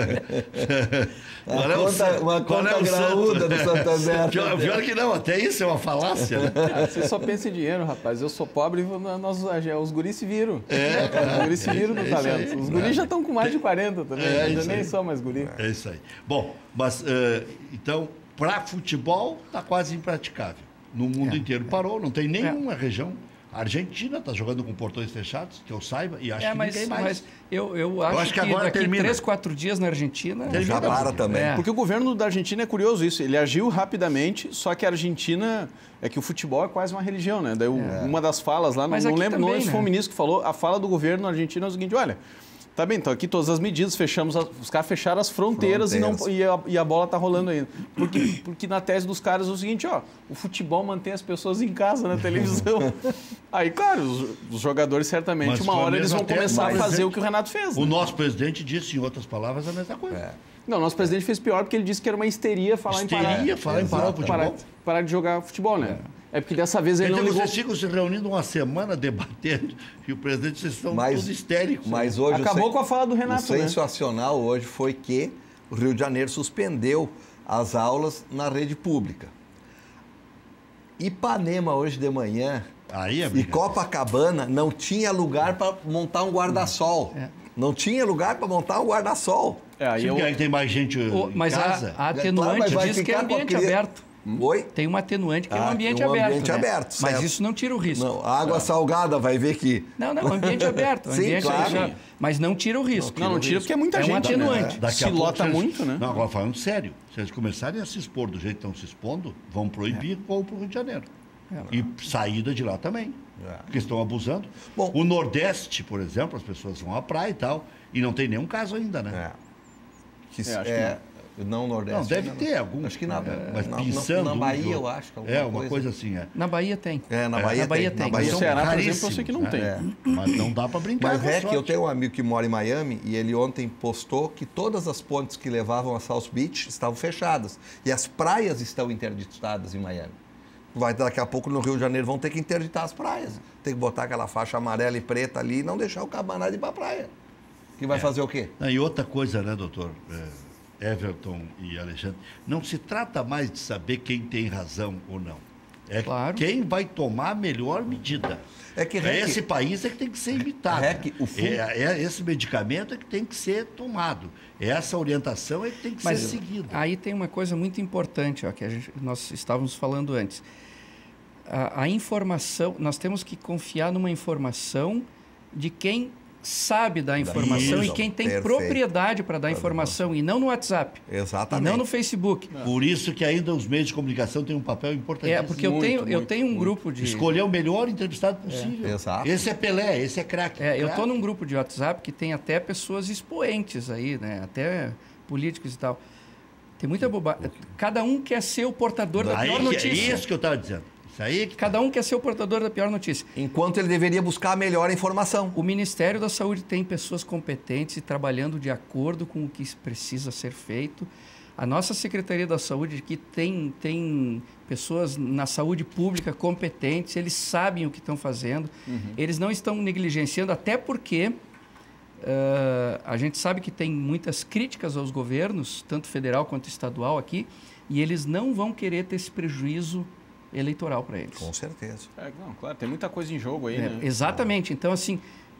Qual é o conta- santo? uma Qual conta é o graúda santo? do Santander. Pior, pior que não, até isso é uma falácia. Né? Ah, você só pensa em dinheiro, rapaz. Eu sou pobre e vou- nós, os guris se viram. É, Os guris se viram é do isso talento. aí. Os guris já estão com mais de quarenta também. É já isso nem aí. são mais guri. É isso aí. Bom, mas eh, então, para futebol, está quase impraticável. No mundo inteiro parou, não tem nenhuma região. A Argentina está jogando com portões fechados, que eu saiba, e acho É, que mas, ninguém mais. mas eu, eu acho, acho que que, agora daqui termina. três, quatro dias na Argentina... Termina. Já para também. É. Porque o governo da Argentina é curioso isso. Ele agiu rapidamente, só que a Argentina é que o futebol é quase uma religião, né? Daí o- uma das falas lá, não, Mas não aqui lembro, não também, lembro se foi o né? ministro que falou, a fala do governo na Argentina é o seguinte, olha, tá bem, então aqui todas as medidas, fechamos, as- os caras fecharam as fronteiras, Fronteiras. E, não, e, a, e a bola tá rolando ainda. Porque, porque na tese dos caras é o seguinte, ó, o futebol mantém as pessoas em casa na televisão. Aí, claro, os, os jogadores certamente, Mas uma foi a hora eles mesma vão tese, começar a mas fazer é- o que o Renato fez. O né? nosso presidente disse, em outras palavras, a mesma coisa. É. Não, o nosso presidente fez pior porque ele disse que era uma histeria falar em parar. Histeria, falar em parar o Exato. futebol. parar, parar de jogar futebol, né? É, porque dessa vez ele Então não ligou. vocês ficam se reunindo uma semana debatendo e o presidente, vocês estão Mas- todos histéricos. Mas hoje o Acabou sen- com a fala do Renato, O né? sensacional hoje foi que o Rio de Janeiro suspendeu as aulas na rede pública. Ipanema hoje de manhã Aí é e brincadeira. Copacabana não tinha lugar para montar um guarda-sol. É. Não tinha lugar para montar um guarda-sol. É, aí Sim, eu, porque aí tem mais gente O- em mas a, casa. a É claro, atenuante mas vai diz que é ficar com ambiente aquele- aberto. Oi? Tem uma atenuante que é um Ah, ambiente um aberto. ambiente né? aberto, Mas certo. isso não tira o risco. Não, água salgada vai ver que... Não, não, ambiente aberto. Sim, ambiente claro. já- mas não tira o risco. não, não tira porque é muita É um gente. atenuante. Né? Daqui Se a pouco, lota eles- muito, né? Não, agora falando sério, se eles começarem a se expor do jeito que estão se expondo, vão proibir o voo para o Rio de Janeiro. E saída de lá também. É. Porque estão abusando. Bom. O Nordeste, por exemplo, as pessoas vão à praia e tal, e não tem nenhum caso ainda, né? É. Que, É, acho é, não Nordeste. Não, deve ainda ter algum. Acho que na, mas na, pensando na um Bahia, do eu outro. acho que alguma É, uma coisa assim, é. Na Bahia tem. É, na É, Bahia, na Bahia tem. tem. Na Bahia No tem. Ceará, por Caríssimos, exemplo, eu sei que não né? tem. É. Mas não dá para brincar. Mas com a é que eu sorte. tenho um amigo que mora em Miami e ele ontem postou que todas as pontes que levavam a South Beach estavam fechadas. E as praias estão interditadas em Miami. Vai, daqui a pouco no Rio de Janeiro vão ter que interditar as praias. Tem que botar aquela faixa amarela e preta ali e não deixar o camarada ir para a praia. Que vai É. fazer o quê? Não, e outra coisa, né, doutor é, Everton e Alexandre, não se trata mais de saber quem tem razão ou não. É Claro. quem vai tomar a melhor medida. É que, É Rec, esse país é que tem que ser imitado. Rec, o fundo- é, é esse medicamento é que tem que ser tomado. Essa orientação é que tem que Mas ser seguida. aí tem uma coisa muito importante, ó, que a gente- nós estávamos falando antes. A, a informação, nós temos que confiar numa informação de quem sabe dar informação Isso, e quem tem perfeito. propriedade para dar informação, e não no WhatsApp, Exatamente. e não no Facebook. Por isso que ainda os meios de comunicação têm um papel importante. É, porque eu Muito, tenho, eu muito, tenho um muito. grupo de... Escolher o melhor entrevistado possível. É, exato. Esse é Pelé, esse é craque. É, eu Craque. estou num grupo de WhatsApp que tem até pessoas expoentes aí, né? Até políticos e tal. Tem muita bobagem. Cada um quer ser o portador da Aí pior que- notícia. É isso que eu estava dizendo. Isso aí que Cada um quer ser o portador da pior notícia. Enquanto ele deveria buscar a melhor informação. O Ministério da Saúde tem pessoas competentes e trabalhando de acordo com o que precisa ser feito. A nossa Secretaria da Saúde aqui tem, tem pessoas na saúde pública competentes, eles sabem o que estão fazendo, eles não estão negligenciando, até porque ah, a gente sabe que tem muitas críticas aos governos, tanto federal quanto estadual aqui, e eles não vão querer ter esse prejuízo eleitoral para eles. Com certeza. É, não, claro, tem muita coisa em jogo aí, É, né? exatamente. Então, assim,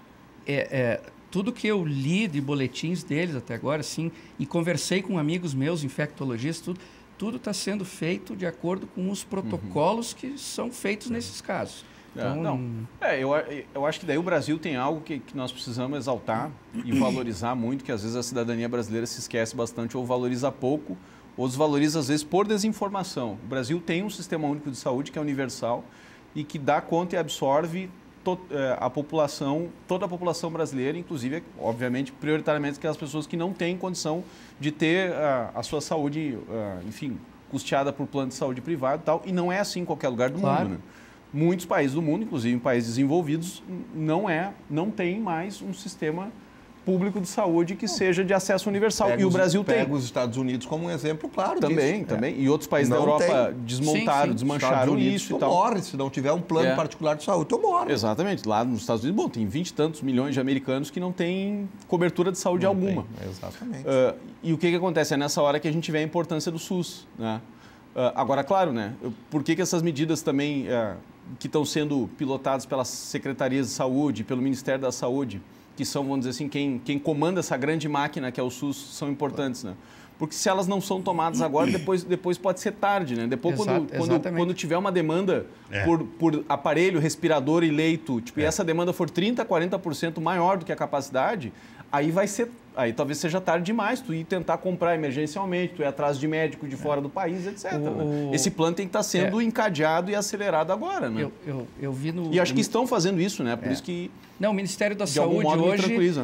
é, é, tudo que eu li de boletins deles até agora, assim, e conversei com amigos meus, infectologistas, tudo tudo está sendo feito de acordo com os protocolos que são feitos nesses casos. É, Então, não. É, eu, eu acho que daí o Brasil tem algo que, que nós precisamos exaltar e valorizar muito, que às vezes a cidadania brasileira se esquece bastante ou valoriza pouco, ou desvaloriza às vezes por desinformação. O Brasil tem um sistema único de saúde que é universal e que dá conta e absorve to, eh, a população, toda a população brasileira, inclusive, obviamente, prioritariamente aquelas pessoas que não têm condição de ter a, a sua saúde, uh, enfim, custeada por plano de saúde privado e tal, e não é assim em qualquer lugar do Claro. mundo, né? Muitos países do mundo, inclusive em países desenvolvidos, não é, não tem mais um sistema público de saúde que seja de acesso universal. Pega e o os- Brasil tem. Pega os Estados Unidos como um exemplo claro Também, disso. também. E outros países Não da Europa tem. desmontaram, Sim, sim. desmancharam Estados Unidos, isso e tu tal. morre, se não tiver um plano É. particular de saúde, tu morre. Exatamente. Lá nos Estados Unidos, bom, tem vinte e tantos milhões de americanos que não têm cobertura de saúde Não alguma. tem, Exatamente. Uh, e o que, que acontece? É nessa hora que a gente vê a importância do SUS. Né? Uh, agora, claro, né? Por que, que essas medidas também uh, que estão sendo pilotadas pelas secretarias de saúde, pelo Ministério da Saúde, que são, vamos dizer assim, quem, quem comanda essa grande máquina que é o SUS, são importantes, né? Porque se elas não são tomadas agora, depois, depois pode ser tarde, né? Depois, Exato, quando, quando, exatamente. quando tiver uma demanda É. por, por aparelho, respirador e leito, tipo, e essa demanda for trinta, quarenta por cento maior do que a capacidade, aí vai ser, aí talvez seja tarde demais tu ir tentar comprar emergencialmente, tu ir atrás de médico de fora do país, etcétera. O- né? o- Esse plano tem que estar sendo encadeado e acelerado agora, né? eu, eu, eu vi no... E acho que estão fazendo isso, né? Por É. isso que, Não, o Ministério da de algum Saúde modo, me hoje... tranquiliza.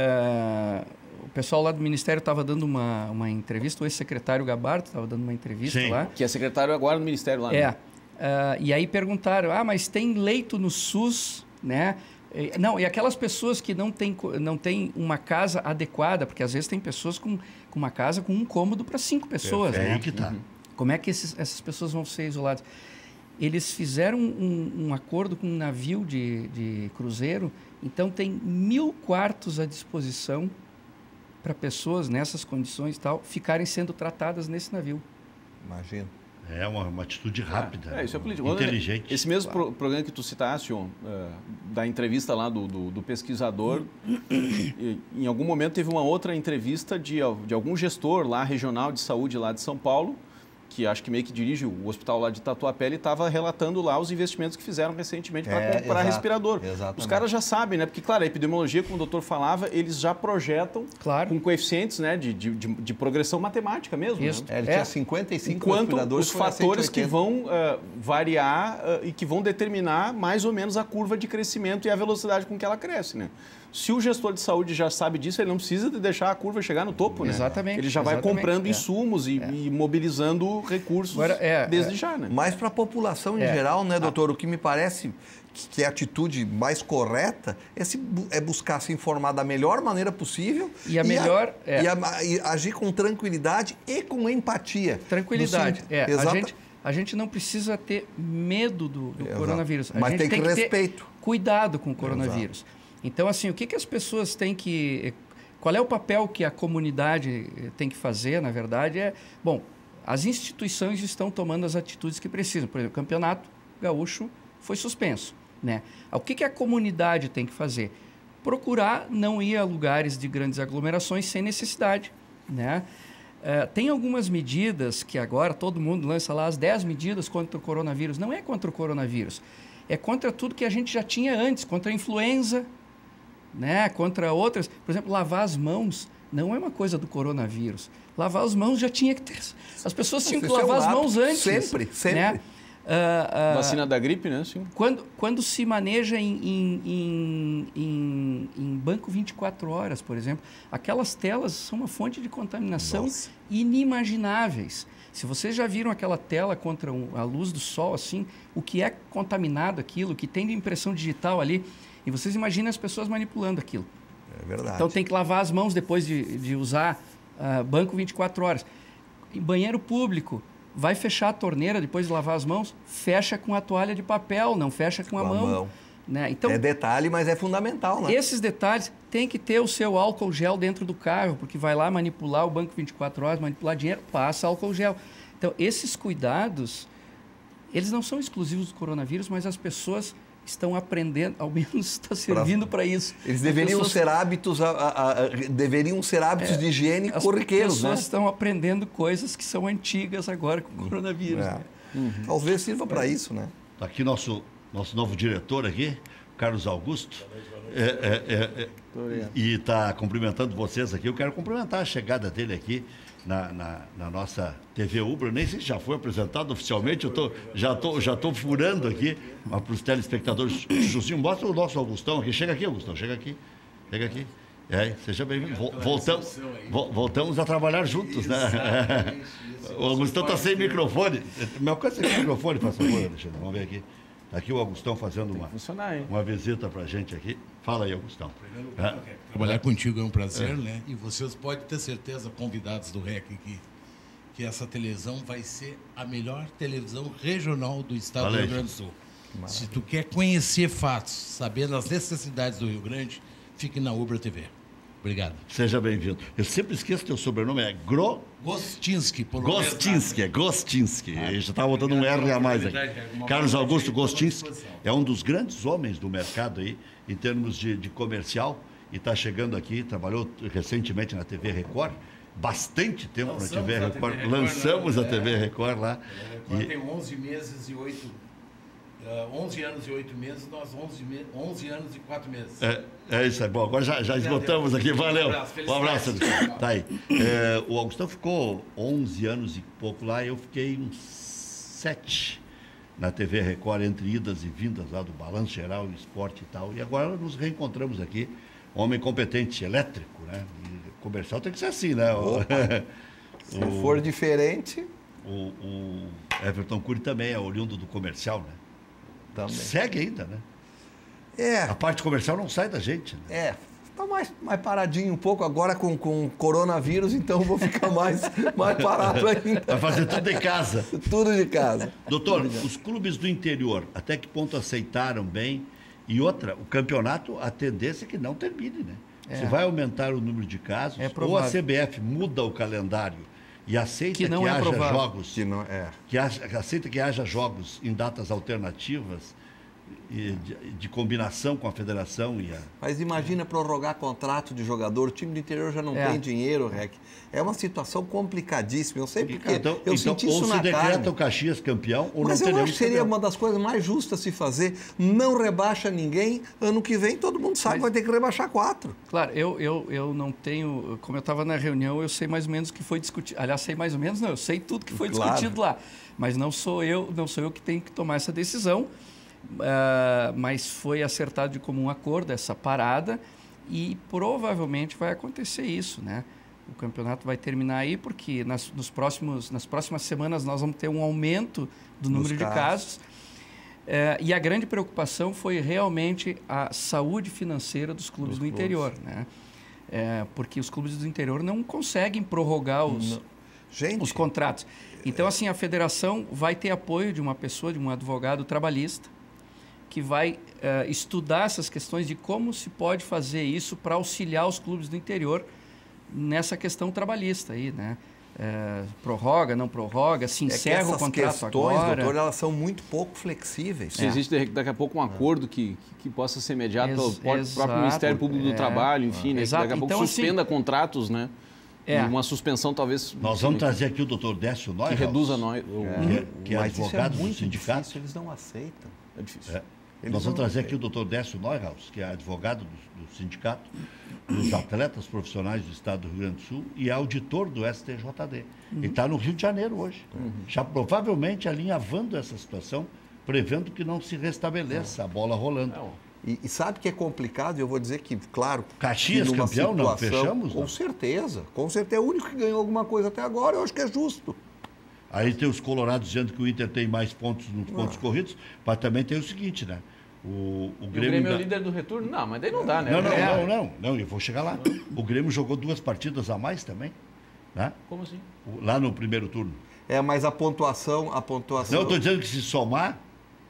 é, o pessoal lá do Ministério estava dando uma, uma entrevista, o ex-secretário Gabardo estava dando uma entrevista Sim. lá. Que é secretário agora do Ministério lá, É. né? Ah, e aí perguntaram, ah, mas tem leito no SUS, né? E- Não, e aquelas pessoas que não têm co- não tem uma casa adequada, porque às vezes tem pessoas com, com uma casa com um cômodo para cinco pessoas, É né? aí que tá. Como é que esses, essas pessoas vão ser isoladas? Eles fizeram um, um acordo com um navio de, de cruzeiro, então tem mil quartos à disposição para pessoas nessas condições e tal ficarem sendo tratadas nesse navio. Imagina. É uma, uma atitude rápida, é, é, isso é político. inteligente. Esse mesmo claro. pro, programa que tu citaste, uh, da entrevista lá do, do, do pesquisador, e, em algum momento teve uma outra entrevista de, de algum gestor lá regional de saúde lá de São Paulo, que acho que meio que dirige o hospital lá de Tatuapé, ele estava relatando lá os investimentos que fizeram recentemente para é, comprar exato, respirador. Exatamente. Os caras já sabem, né? Porque, claro, a epidemiologia, como o doutor falava, eles já projetam claro. com coeficientes, né, de, de, de progressão matemática mesmo. Isso. Né? É, ele é. tinha cinquenta e cinco Enquanto respiradores. Os fatores que vão uh, variar uh, e que vão determinar mais ou menos a curva de crescimento e a velocidade com que ela cresce, né? Se o gestor de saúde já sabe disso, ele não precisa de deixar a curva chegar no topo, né? Exatamente. Ele já vai exatamente, comprando é. insumos e, é. e mobilizando recursos Agora, é, desde é. já, né? Mas para a população em é. geral, né, doutor, o que me parece que é a atitude mais correta é, se, é buscar se informar da melhor maneira possível e a e melhor a, é. e, a, e agir com tranquilidade e com empatia. Tranquilidade, é. A gente, a gente não precisa ter medo do, do coronavírus. A Mas gente tem que tem que respeito. Ter cuidado com o coronavírus. Exato. Então, assim, o que, que as pessoas têm que... Qual é o papel que a comunidade tem que fazer, na verdade, é... Bom, as instituições estão tomando as atitudes que precisam. Por exemplo, o Campeonato Gaúcho foi suspenso, né? O que, que a comunidade tem que fazer? Procurar não ir a lugares de grandes aglomerações sem necessidade, né? Uh, tem algumas medidas que agora todo mundo lança lá, as dez medidas contra o coronavírus. Não é contra o coronavírus, é contra tudo que a gente já tinha antes, contra a influenza, né? Contra outras. Por exemplo, lavar as mãos não é uma coisa do coronavírus. Lavar as mãos já tinha que ter. As pessoas tinham que lavar é um as mãos antes. Sempre, sempre. Né? Uh, uh, Vacina da gripe, né? Sim. Quando, quando se maneja em, em, em, em, em banco vinte e quatro horas, por exemplo, aquelas telas são uma fonte de contaminação Nossa. inimagináveis. Se vocês já viram aquela tela contra um, a luz do sol, assim, o que é contaminado aquilo, o que tem de impressão digital ali, e vocês imaginem as pessoas manipulando aquilo. É verdade. Então tem que lavar as mãos depois de, de usar uh, banco vinte e quatro horas. Em banheiro público, vai fechar a torneira depois de lavar as mãos, fecha com a toalha de papel, não fecha com, com a mão. A mão. Né? Então, é detalhe, mas é fundamental, né? Esses detalhes tem que ter o seu álcool gel dentro do carro, porque vai lá manipular o banco vinte e quatro horas, manipular dinheiro, passa álcool gel. Então, esses cuidados, eles não são exclusivos do coronavírus, mas as pessoas estão aprendendo, ao menos está servindo para isso. Eles deveriam pessoas, ser hábitos, a, a, a, deveriam ser hábitos é, de higiene corriqueiros, né? As pessoas né? estão aprendendo coisas que são antigas agora com o coronavírus. É. Né? Uhum. Talvez sirva para isso, né? Está aqui nosso, nosso novo diretor aqui, Carlos Augusto. É, é, é, é, e está cumprimentando vocês aqui. Eu quero cumprimentar a chegada dele aqui na, na, na nossa T V Ubra. Nem sei se já foi apresentado oficialmente, eu tô, já estou já tô furando aqui, mas para os telespectadores. Juzinho, mostra o nosso Augustão aqui. Chega aqui, Augustão, chega aqui. Chega aqui. É, seja bem-vindo. Voltamos, voltamos a trabalhar juntos, né? O Augustão está sem microfone. Me alcança aqui o microfone, por favor, Alexandre. Vamos ver aqui. Está aqui o Augustão fazendo uma, uma visita para a gente aqui. Fala aí, Augustão. É. Trabalhar contigo é um prazer, é. né? E vocês podem ter certeza, convidados do R E C, que, que essa televisão vai ser a melhor televisão regional do estado Valeu. do Rio Grande do Sul. Maravilha. Se tu quer conhecer fatos, saber das necessidades do Rio Grande, fique na Ubra T V. Obrigado. Seja bem-vindo. Eu sempre esqueço que teu sobrenome é Gro... Gostinski. Gostinski, é Gostinski. Ah, eu já estava botando um R a mais aqui. Carlos Augusto Gostinski é um dos grandes homens do mercado aí, em termos de, de comercial, e está chegando aqui, trabalhou recentemente na T V Record, bastante tempo Lançamos na T V Record. T V Record Lançamos não, a T V é, Record lá. Record e... tem onze meses e oito... Uh, onze anos e oito meses, nós onze, me... onze anos e quatro meses. É, é isso, é bom. Agora já, já esgotamos aqui. Valeu. Um abraço. Um abraço. Tá aí. É, o Augustão ficou onze anos e pouco lá, eu fiquei uns sete na T V Record, entre idas e vindas lá do Balanço Geral, Esporte e tal. E agora nos reencontramos aqui. Homem competente, elétrico, né? E comercial tem que ser assim, né? Se o... for diferente... O, o Everton Cury também é oriundo do comercial, né? Também. Segue ainda, né? É. A parte comercial não sai da gente, né? É. Está mais, mais paradinho um pouco agora com, com coronavírus, então vou ficar mais, mais parado ainda. Vai fazer tudo de casa. Tudo de casa. Doutor, os clubes do interior, até que ponto aceitaram bem? E outra, o campeonato, a tendência é que não termine, né? É. Se vai aumentar o número de casos, é ou a C B F muda o calendário e aceita Que que, não é haja provável. jogos, Que não é. que haja- aceita que haja jogos em datas alternativas e de, de combinação com a federação e a... Mas imagina prorrogar contrato de jogador, o time do interior já não É. tem dinheiro, Rec. É uma situação complicadíssima, eu sei porque Então, eu então, senti ou isso se na decreta carne. o Caxias campeão, ou Mas não eu teremos acho que seria campeão. uma das coisas mais justas a se fazer. Não rebaixa ninguém, ano que vem todo mundo sabe que vai ter que rebaixar quatro. Claro, eu, eu, eu não tenho... Como eu estava na reunião, eu sei mais ou menos o que foi discutido. Aliás, sei mais ou menos, não. Eu sei tudo que foi Claro. discutido lá. Mas não sou eu, não sou eu que tenho que tomar essa decisão. Ah, mas foi acertado de comum acordo essa parada e provavelmente vai acontecer isso, né? O campeonato vai terminar aí porque nas, nos próximos, nas próximas semanas nós vamos ter um aumento do número de casos. casos. Eh, e a grande preocupação foi realmente a saúde financeira dos clubes Dos do clubes. interior, né? Eh, porque os clubes do interior não conseguem prorrogar os, Não. Gente, os contratos. Então, assim, a federação vai ter apoio de uma pessoa, de um advogado trabalhista, que vai eh, estudar essas questões de como se pode fazer isso para auxiliar os clubes do interior nessa questão trabalhista aí, né? Eh, prorroga, não prorroga, se é que encerra o essas contrato questões, agora. doutor, elas são muito pouco flexíveis. Se existe de- daqui a pouco um acordo que, que, que possa ser mediado Ex- pelo próprio exato, Ministério Público do é. Trabalho, enfim, né, que Exato. daqui a pouco Então, assim, suspenda contratos, né? É. E uma suspensão talvez Nós vamos trazer aqui o doutor Décio que Neuhaus, reduza nós. o- que é, que é Mas isso é advogado do muito sindicato. difícil, eles não aceitam. É difícil. É. Eles Nós vamos não- trazer aqui o doutor Décio Neuhaus, que é advogado do, do sindicato dos atletas profissionais do estado do Rio Grande do Sul e é auditor do S T J D. Ele está no Rio de Janeiro hoje, já provavelmente alinhavando essa situação, prevendo que não se restabeleça a bola rolando. Não. E, e sabe que é complicado? Eu vou dizer que, claro... Caxias que numa campeão, não? situação- Fechamos, Com não? certeza. Com certeza. É o único que ganhou alguma coisa até agora. Eu acho que é justo. Aí tem os colorados dizendo que o Inter tem mais pontos nos pontos Ah. corridos, mas também tem o seguinte, né? O, o E o Grêmio... Grêmio é o ainda- líder do retorno? Não, mas daí não dá, né? Não, não, É. não, não, não, eu vou chegar lá. O Grêmio jogou duas partidas a mais também, né? Como assim? O- Lá no primeiro turno. É, mas a pontuação... A pontuação Não, eu estou dizendo que se somar,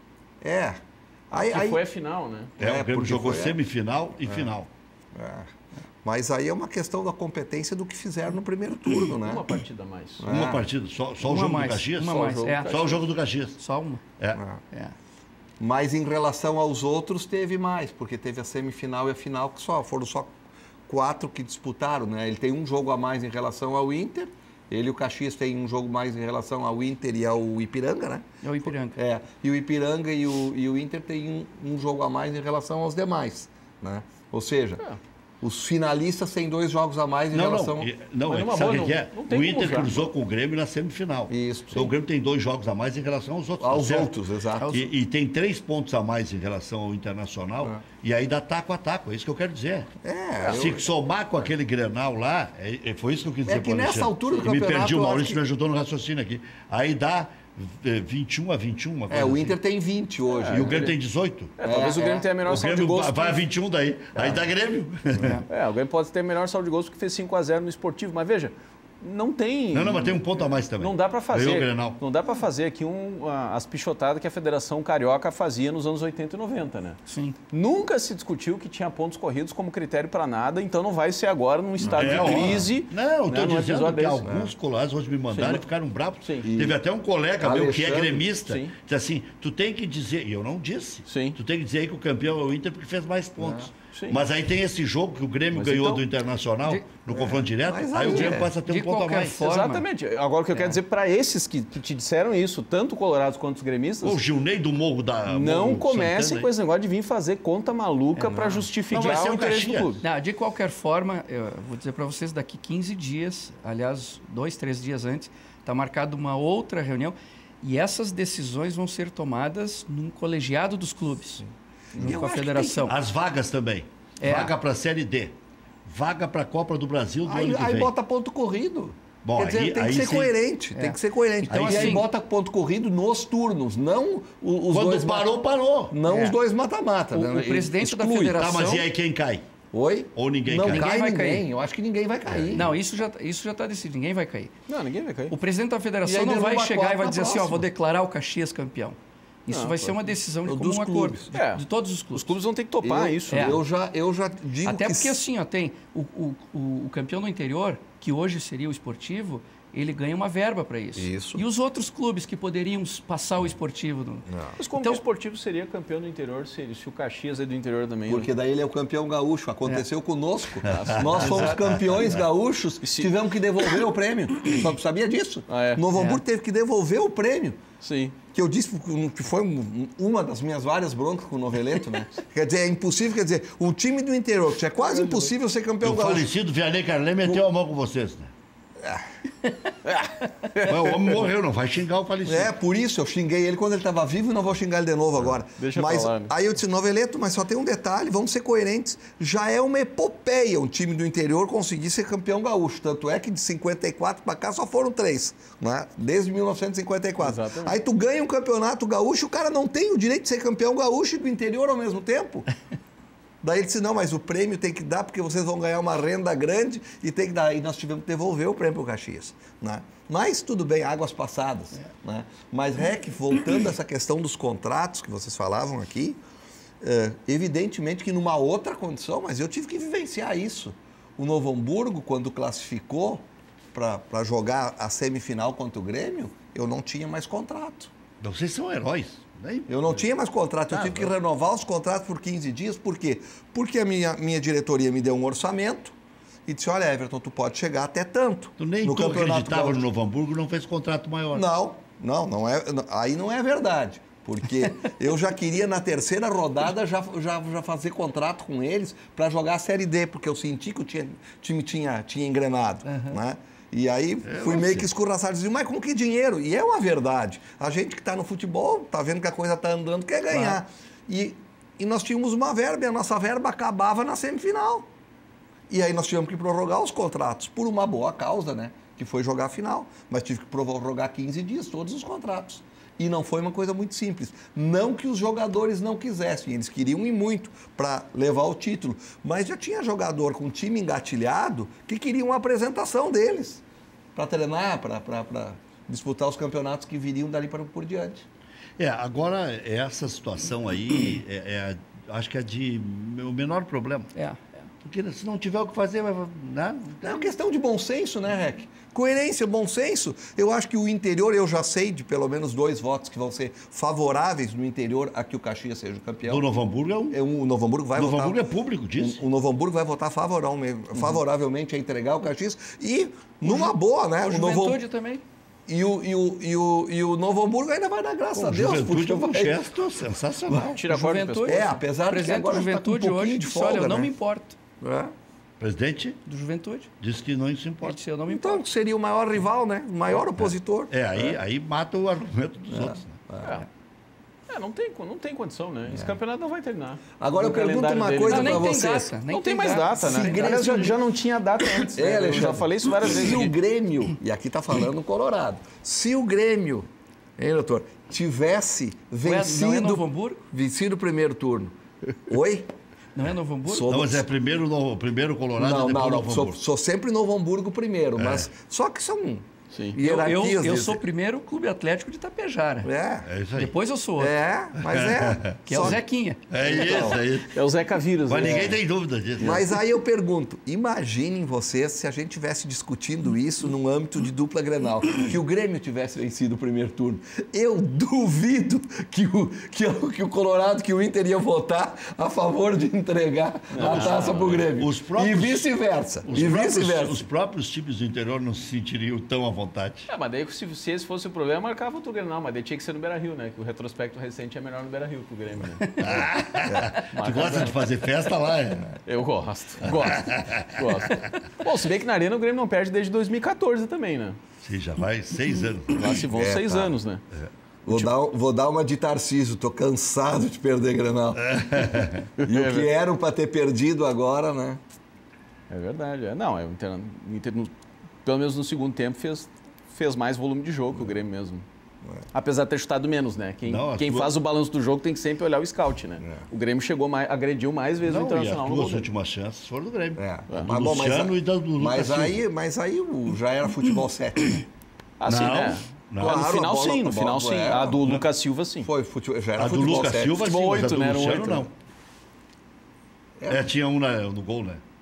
É. Aí, Que aí- foi a final, né? é, É, o Grêmio porque jogou foi, é. semifinal e final. é. Mas aí é uma questão da competência do que fizeram no primeiro turno, né? Uma partida a mais. É. Uma partida, só, só o Uma jogo mais, do Caxias? uma só, mais, o jogo, é. só o jogo do Caxias. Só uma. É. É. Mas em relação aos outros, teve mais, porque teve a semifinal e a final, que só foram só quatro que disputaram, né? Ele tem um jogo a mais em relação ao Inter, ele e o Caxias tem um jogo mais em relação ao Inter e ao Ipiranga, né? É o Ipiranga. É, e o Ipiranga e o, e o Inter tem um, um jogo a mais em relação aos demais, né? Ou seja, os finalistas têm dois jogos a mais em Não, relação... não, e- não, Mas é, numa sabe o boa, que não- é? não tem O como Inter usar. cruzou com o Grêmio na semifinal. Isso, Então sim. o Grêmio tem dois jogos a mais em relação aos outros. Aos tá certo? outros, exato. E, e tem três pontos a mais em relação ao Internacional. E aí dá taco a taco, é isso que eu quero dizer. É, Se eu- somar com aquele Grenal lá, é, é- foi isso que eu quis dizer É que pro nessa Alexandre. altura do E me campeonato, perdi, o eu acho Maurício que- me ajudou no raciocínio aqui. Aí dá eh, vinte e um a vinte e um, uma coisa É, o assim. Inter tem vinte hoje. E o Grêmio tem dezoito. É, talvez É, o Grêmio é. tenha a melhor O saldo de Grêmio gols. vai a que- vinte e um daí. Aí dá Grêmio. É, o Grêmio pode ter a melhor saldo de gols porque fez cinco a zero no Esportivo. Mas veja, não tem... Não, não, mas tem um ponto a mais também. Não dá para Ganhou o fazer, Grenal. não dá para fazer aqui um, a- as pichotadas que a Federação Carioca fazia nos anos oitenta e noventa, né? Sim. Nunca se discutiu que tinha pontos corridos como critério para nada, então não vai ser agora num estado É, de ó. crise. Não, eu né, estou num dizendo episódio que desse. alguns colados hoje me mandaram Sim. e ficaram bravos. Sim. Teve até um colega meu que é Alexandre, gremista, sim. disse assim, tu tem que dizer, e eu não disse, Sim. tu tem que dizer aí que o campeão é o Inter porque fez mais pontos. Sim. Mas aí tem esse jogo que o Grêmio Mas ganhou então- do Internacional De- no confronto direto, mas aí, aí o Grêmio é. passa a ter De um ponto a qualquer mais. forma- Exatamente. Agora o que eu quero dizer para esses que, que te disseram isso, tanto colorados quanto os gremistas, O Gilney do Morro da não Morro comecem Santana com esse negócio de vir fazer conta maluca para Não, justificar vai ser o o interesse do Caxias. clube. Não, de qualquer forma, eu vou dizer para vocês, daqui quinze dias, aliás, dois, três dias antes, está marcada uma outra reunião e essas decisões vão ser tomadas num colegiado dos clubes, junto Eu com a acho que federação. As vagas também. É. Vaga para a Série D. Vaga para a Copa do Brasil do Aí, ano que aí vem. bota ponto corrido. Bom, Quer dizer, aí- tem aí que ser sim. coerente, É. tem que ser coerente. Então, e aí assim- bota ponto corrido nos turnos, não o- os Quando dois parou, mata- parou. Não É. os dois mata-mata. O- né? o presidente da Exclui. federação- Tá, mas e aí quem cai? Oi? Ou ninguém não cai? cai Ninguém vai ninguém. cair. Eu acho que ninguém vai cair. Não, isso já isso já está decidido, ninguém vai cair. Não, ninguém vai cair. O presidente da E federação aí não vai derruba chegar quatro e vai na dizer assim, ó, próxima. vou declarar o Caxias campeão. Isso Não, vai pô. ser uma decisão de Dos comum acordo, clubes. de, É. de todos os clubes. Os clubes vão ter que topar eu, isso. É. né? eu, já, eu já digo Até que... porque assim, ó, tem o, o, o, o campeão do interior, que hoje seria o esportivo, ele ganha uma verba para isso. Isso. E os outros clubes que poderiam passar o esportivo? No... Mas como então, que o esportivo seria campeão do interior se, se o Caxias é do interior também? Porque né? daí ele é o campeão gaúcho. Aconteceu é. conosco. Nós fomos campeões gaúchos, se... tivemos que devolver o prêmio. Só sabia disso. Ah, é? Novo Hamburgo é. teve que devolver o prêmio. Sim. Que eu disse que foi uma das minhas várias broncas com o Noveleto, né? Quer dizer, é impossível, quer dizer, um time do interior, que é quase impossível ser campeão o gaúcho. O falecido Vianney Carlé meteu o... a mão com vocês, né? É. O homem morreu, não vai xingar o falecido. É, por isso eu xinguei ele quando ele estava vivo e não vou xingar ele de novo agora. Deixa mas falar, né? Aí eu disse, Noveleto, mas só tem um detalhe, vamos ser coerentes. Já é uma epopeia um time do interior conseguir ser campeão gaúcho. Tanto é que de cinquenta e quatro para cá só foram três, né? Desde mil novecentos e cinquenta e quatro. Exatamente. Aí tu ganha um campeonato gaúcho, o cara não tem o direito de ser campeão gaúcho e do interior ao mesmo tempo. Daí ele disse, não, mas o prêmio tem que dar porque vocês vão ganhar uma renda grande e tem que dar. E nós tivemos que devolver o prêmio para o Caxias, né? Mas tudo bem, águas passadas. É. Né? Mas, Rec, voltando a essa questão dos contratos que vocês falavam aqui, é, evidentemente que numa outra condição, mas eu tive que vivenciar isso. O Novo Hamburgo, quando classificou para jogar a semifinal contra o Grêmio, eu não tinha mais contrato. Vocês são heróis. Eu não tinha mais contrato, eu tive que renovar os contratos por quinze dias. Por quê? Porque a minha, minha diretoria me deu um orçamento e disse, olha, Everton, tu pode chegar até tanto. Tu nem no tu acreditava do no Novo Hamburgo, não fez contrato maior. Não, não, não é, aí não é verdade. Porque eu já queria, na terceira rodada, já, já, já fazer contrato com eles para jogar a Série D, porque eu senti que o time, time tinha, tinha engrenado, uhum. né? E aí é, fui meio sei. que escorraçado, dizia, mas com que dinheiro? E é uma verdade. A gente que está no futebol, está vendo que a coisa está andando, quer ganhar. Claro. E, e nós tínhamos uma verba, e a nossa verba acabava na semifinal. E aí nós tivemos que prorrogar os contratos, por uma boa causa, né? Que foi jogar a final. Mas tive que prorrogar quinze dias, todos os contratos. E não foi uma coisa muito simples. Não que os jogadores não quisessem, eles queriam ir muito para levar o título. Mas já tinha jogador com time engatilhado que queria uma apresentação deles para treinar, para disputar os campeonatos que viriam dali para por diante. É, agora essa situação aí, é, é, acho que é de o menor problema. É. Porque se não tiver o que fazer, vai, né? É uma questão de bom senso, né, Rec? Coerência, bom senso. Eu acho que o interior, eu já sei de pelo menos dois votos que vão ser favoráveis no interior a que o Caxias seja o campeão. Do Novo Hamburgo é um... É um o Novo Hamburgo vai Novo votar... Hamburgo é público disso. O, o Novo Hamburgo vai votar favoravelmente, favoravelmente a entregar o Caxias e numa boa, né? O, o Juventude Novo... também. E o, e, o, e, o, e o Novo Hamburgo ainda vai dar graças Pô, a Deus. Juventude é um vai... gesto sensacional. Tira a Juventude, é, apesar de que agora o Juventude tá um hoje de disse, folga, olha, eu não né? me importo. É. Presidente Do Juventude. Disse que não se importa. Disse, eu não me Então, importo. seria o maior rival, né? O maior opositor. É, aí, é. aí mata o argumento dos é. outros. Né? É. é, não tem, não tem condição, né? Esse é. campeonato não vai terminar. Agora eu pergunto uma dele, coisa para vocês. Data, não tem, tem mais data, data né? Grêmio... já, já não tinha data antes. É, né? Eu já falei isso várias vezes. Se aqui. o Grêmio, e aqui está falando o Colorado, se o Grêmio, hein, doutor, tivesse vencido, não é Novo Hamburgo? vencido o primeiro turno. Oi? Não é Novo Hamburgo? Sou Não, do... mas é primeiro, no, primeiro Colorado não, e depois não, não. Novo Sou, Hamburgo. sou sempre Novo Hamburgo primeiro, é. mas só que são Sim. Eu, eu, hierarquias. eu desse... sou primeiro Clube Atlético de Itapejara. É. É isso aí. Depois eu sou outro. É, mas é. Que é só... o Zequinha. É isso, é isso. É o Zeca Vírus. Mas né? ninguém tem dúvida disso. Mas aí eu pergunto, imaginem vocês se a gente estivesse discutindo isso num âmbito de dupla Grenal, que o Grêmio tivesse vencido o primeiro turno. Eu duvido que o, que, o, que o Colorado, que o Inter ia votar a favor de entregar não, a taça para o Grêmio. Os próprios, e vice-versa. Os, E próprios, vice-versa. os próprios times do interior não se sentiriam tão à vontade. É, mas daí se, se esse fosse o problema, marcava outro Grenal, mas daí tinha que ser no Beira-Rio, né? Que o retrospecto recente é melhor no Beira-Rio que o Grêmio, né? Ah, tu gosta de fazer festa lá? É? Eu gosto, gosto, gosto. Bom, se bem que na Arena o Grêmio não perde desde dois mil e quatorze também, né? Sim, já vai seis anos. Lá se vão É, seis tá. anos, né? É. Vou, dar, vou dar uma de Tarcísio, tô cansado de perder Grenal. E o que eram para ter perdido agora, né? É verdade. É. Não, é, o Inter, o Inter no, pelo menos no segundo tempo, fez, fez mais volume de jogo que o Grêmio mesmo. É. Apesar de ter chutado menos, né? Quem, não, quem tua... faz o balanço do jogo tem que sempre olhar o scout, né? É. O Grêmio chegou mais, agrediu mais vezes não, o Internacional. E as duas últimas chances foram do Grêmio. É. Do Mas, bom, Luciano mas, e do Lucas mas Silva. aí, mas aí o, já era futebol sete. Ah, sim, não, né? não. Claro, no Claro, final a bola- sim, no a final bola- sim. é, A do Lucas Silva sim. Foi, futebol, já era A do futebol Lucas sete. Silva sim, Futebol mas a oito, do né? Era um Luciano oito. não. É, tinha um na, no gol, né?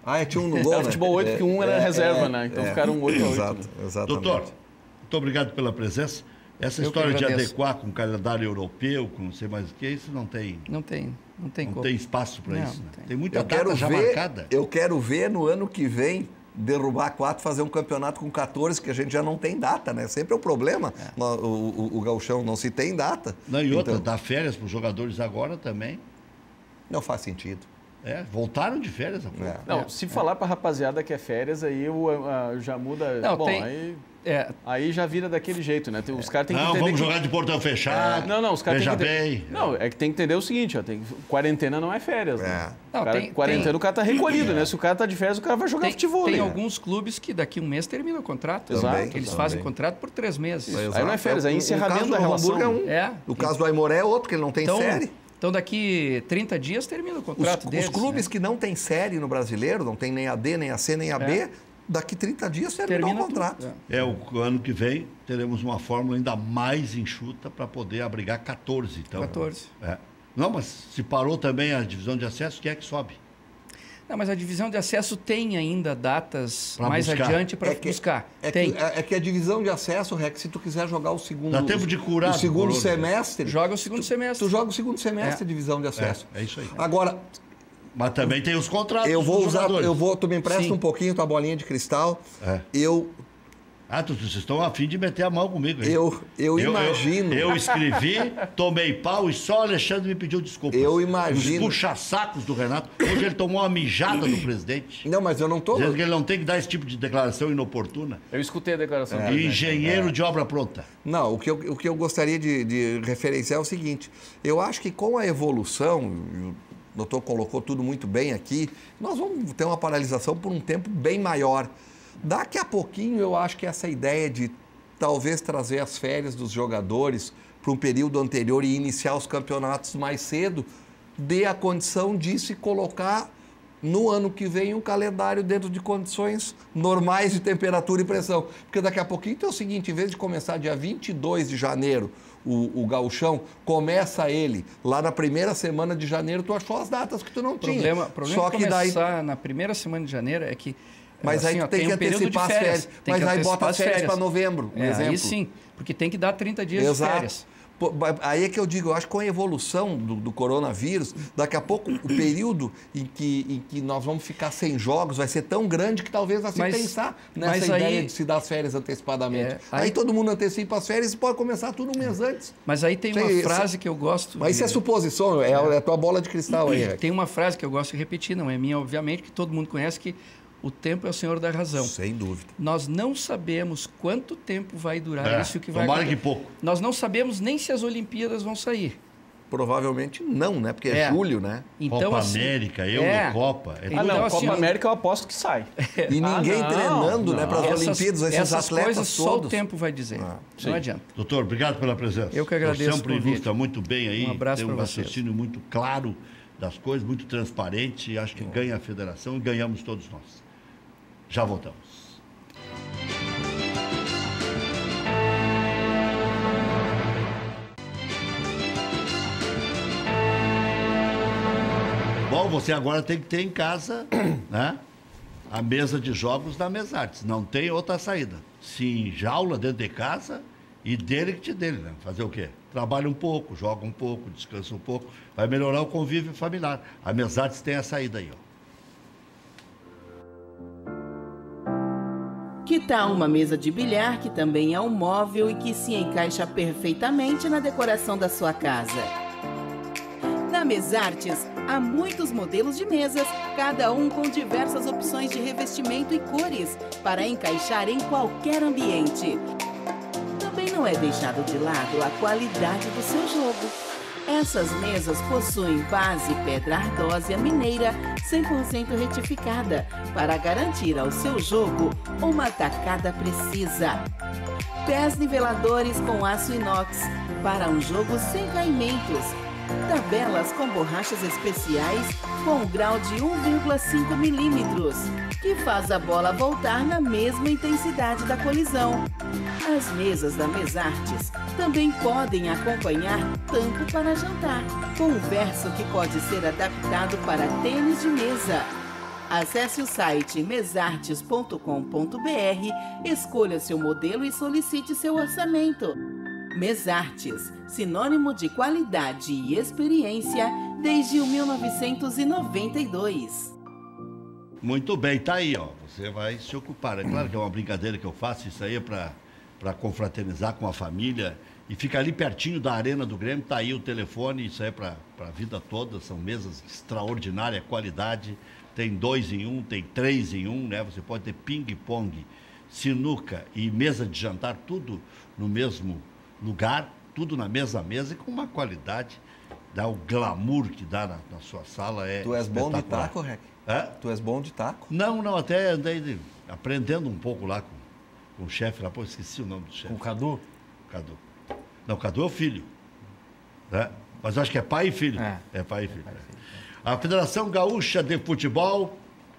Ah, é, tinha um no gol, Era né? futebol oito, porque um era É, reserva, é, né? Então é. ficaram oito a oito. Exato, Né? exatamente. Doutor, muito obrigado pela presença. Essa Eu história que de agradeço. adequar com o calendário europeu, com não sei mais o que, isso não tem, Não tem, não tem não como. tem espaço para Não, isso. Né? não tem. Tem muita Eu data quero, já ver, marcada. eu quero ver no ano que vem derrubar quatro, fazer um campeonato com quatorze, que a gente já não tem data, né? Sempre é o problema. O, o, o gauchão não se tem data. Não, e outra, Então, dar férias para os jogadores agora também. não faz sentido. É, voltaram de férias agora. É. Não, É, se falar pra rapaziada que é férias, aí o, a- já muda. Não, Bom, tem- aí, É, aí já vira daquele jeito, né? Tem- Os caras têm que Não, entender. vamos que- jogar de portão fechado. Não, não, os caras Veja têm que bem. entender. Não, é que tem que entender o seguinte, ó, tem... quarentena não é férias, né? É. Não, O cara- tem- quarentena tem- o cara tá recolhido, né? Se o cara tá de férias, o cara vai jogar tem, futebol. tem né? alguns clubes que daqui a um mês termina o contrato. Exato, Eles exato. fazem Também. contrato por três meses. Exato. Aí não é férias, é O- o encerramento caso da do relação. Hamburgo é um. É. O caso do Aimoré é outro, porque ele não tem Então, série. então daqui trinta dias termina o Os, contrato os deles. clubes né? que não têm série no brasileiro, não tem nem a D, nem a C, nem a B, É. daqui trinta dias termina, termina o contrato. tudo. É. É, o ano que vem teremos uma fórmula ainda mais enxuta para poder abrigar quatorze. Então, quatorze. É. Não, mas se parou também a divisão de acesso, quem é que sobe? Não, mas a divisão de acesso tem ainda datas Pra mais buscar. adiante para É que- buscar. É tem. que, é, é que a divisão de acesso, Rex, se tu quiser jogar o segundo. Dá tempo de curar O do segundo corona. semestre. Joga o segundo semestre. Tu joga o segundo semestre É. de divisão de acesso. É, é isso aí. Agora, Mas também tem os contratos eu vou dos usar. jogadores. Eu vou, tu me empresta Sim. um pouquinho tua bolinha de cristal. É. Eu, Ah, tu- vocês estão a fim de meter a mão comigo, hein? eu, eu imagino. Eu, eu escrevi, tomei pau e só o Alexandre me pediu desculpas. Eu imagino. Os puxa-sacos do Renato. Hoje ele tomou uma mijada do presidente. Não, mas eu não tô. Dizendo que ele não tem que dar esse tipo de declaração inoportuna. Eu escutei a declaração É. dele. né? Engenheiro de obra pronta. Não, o que eu, o que eu gostaria de, de referenciar é o seguinte: eu acho que com a evolução, o doutor colocou tudo muito bem aqui, nós vamos ter uma paralisação por um tempo bem maior. Daqui a pouquinho, eu acho que essa ideia de talvez trazer as férias dos jogadores para um período anterior e iniciar os campeonatos mais cedo, dê a condição de se colocar no ano que vem um calendário dentro de condições normais de temperatura e pressão. Porque daqui a pouquinho então é o seguinte, em vez de começar dia vinte e dois de janeiro, o, o gauchão, começa ele lá na primeira semana de janeiro, tu achou as datas que tu não O problema, tinha. problema Só de que daí, começar na primeira semana de janeiro é que mas assim, aí ó, tu tem que um período de antecipar as férias. Tem Mas que aí antecipar bota as férias para novembro, um É, exemplo. aí sim, porque tem que dar trinta dias de Exato. férias. Pô, aí é que eu digo, eu acho que com a evolução do, do coronavírus, daqui a pouco o período em que, em que nós vamos ficar sem jogos vai ser tão grande que talvez vai se Mas- pensar nessa mas ideia aí- de se dar as férias antecipadamente. É, aí... aí- todo mundo antecipa as férias e pode começar tudo um mês antes. Mas aí tem uma Sim, frase isso- que eu gosto. Mas isso é de- suposição, é, é a tua bola de cristal aí. Rex. Tem uma frase que eu gosto de repetir, não é minha, obviamente, que todo mundo conhece, que o tempo é o senhor da razão. Sem dúvida. Nós não sabemos quanto tempo vai durar É, isso que vai tomara acontecer. que pouco. Nós não sabemos nem se as Olimpíadas vão sair. Provavelmente não, né? Porque é, É. julho, né? Então, Copa assim, América, é. Eurocopa. É Ah, Então, não, assim, Copa ó, América eu aposto que sai. E ninguém não, treinando, né? não. Para as essas, Olimpíadas, esses essas atletas coisas só o todos. tempo vai dizer. Ah, sim. Não adianta. Doutor, obrigado pela presença. Eu que agradeço Você sempre o convite. ilustra muito bem aí. Um abraço tem um pra vocês. raciocínio muito claro das coisas, muito transparente. E acho que ganha a federação e ganhamos todos nós. Já voltamos. Bom, você agora tem que ter em casa, né, a mesa de jogos da Mesartes. Não tem outra saída. Se enjaula dentro de casa e dele que te dele, né? Fazer o quê? Trabalha um pouco, joga um pouco, descansa um pouco. Vai melhorar o convívio familiar. A Mesartes tem a saída aí, ó. Que tal uma mesa de bilhar que também é um móvel e que se encaixa perfeitamente na decoração da sua casa? Na Mesartes, há muitos modelos de mesas, cada um com diversas opções de revestimento e cores, para encaixar em qualquer ambiente. Também não é deixado de lado a qualidade do seu jogo. Essas mesas possuem base pedra ardósia mineira cem por cento retificada, para garantir ao seu jogo uma tacada precisa. Pés niveladores com aço inox, para um jogo sem caimentos. Tabelas com borrachas especiais com um grau de um vírgula cinco milímetros, que faz a bola voltar na mesma intensidade da colisão. As mesas da Mesartes também podem acompanhar tampo para jantar, com um verso que pode ser adaptado para tênis de mesa. Acesse o site mesartes ponto com ponto br, escolha seu modelo e solicite seu orçamento. Mesartes, sinônimo de qualidade e experiência desde mil novecentos e noventa e dois. Muito bem, tá aí, ó. Você vai se ocupar. É claro que é uma brincadeira que eu faço, isso aí é para para confraternizar com a família. E fica ali pertinho da Arena do Grêmio, tá aí o telefone, isso aí é para a vida toda, são mesas de extraordinária qualidade. Tem dois em um, tem três em um, né? Você pode ter ping-pong, sinuca e mesa de jantar, tudo no mesmo lugar, tudo na mesma mesa e com uma qualidade, dá o glamour que dá na, na sua sala. É tu és bom de taco, Rec? Hã? Tu és bom de taco? Não, não, até andei de, aprendendo um pouco lá com, com o chefe lá, pô, esqueci o nome do chefe. Com o Cadu? Cadu. Não, o Cadu é o filho, né? Mas eu acho que é pai e filho. É, é pai e filho. É pai e filho. A Federação Gaúcha de Futebol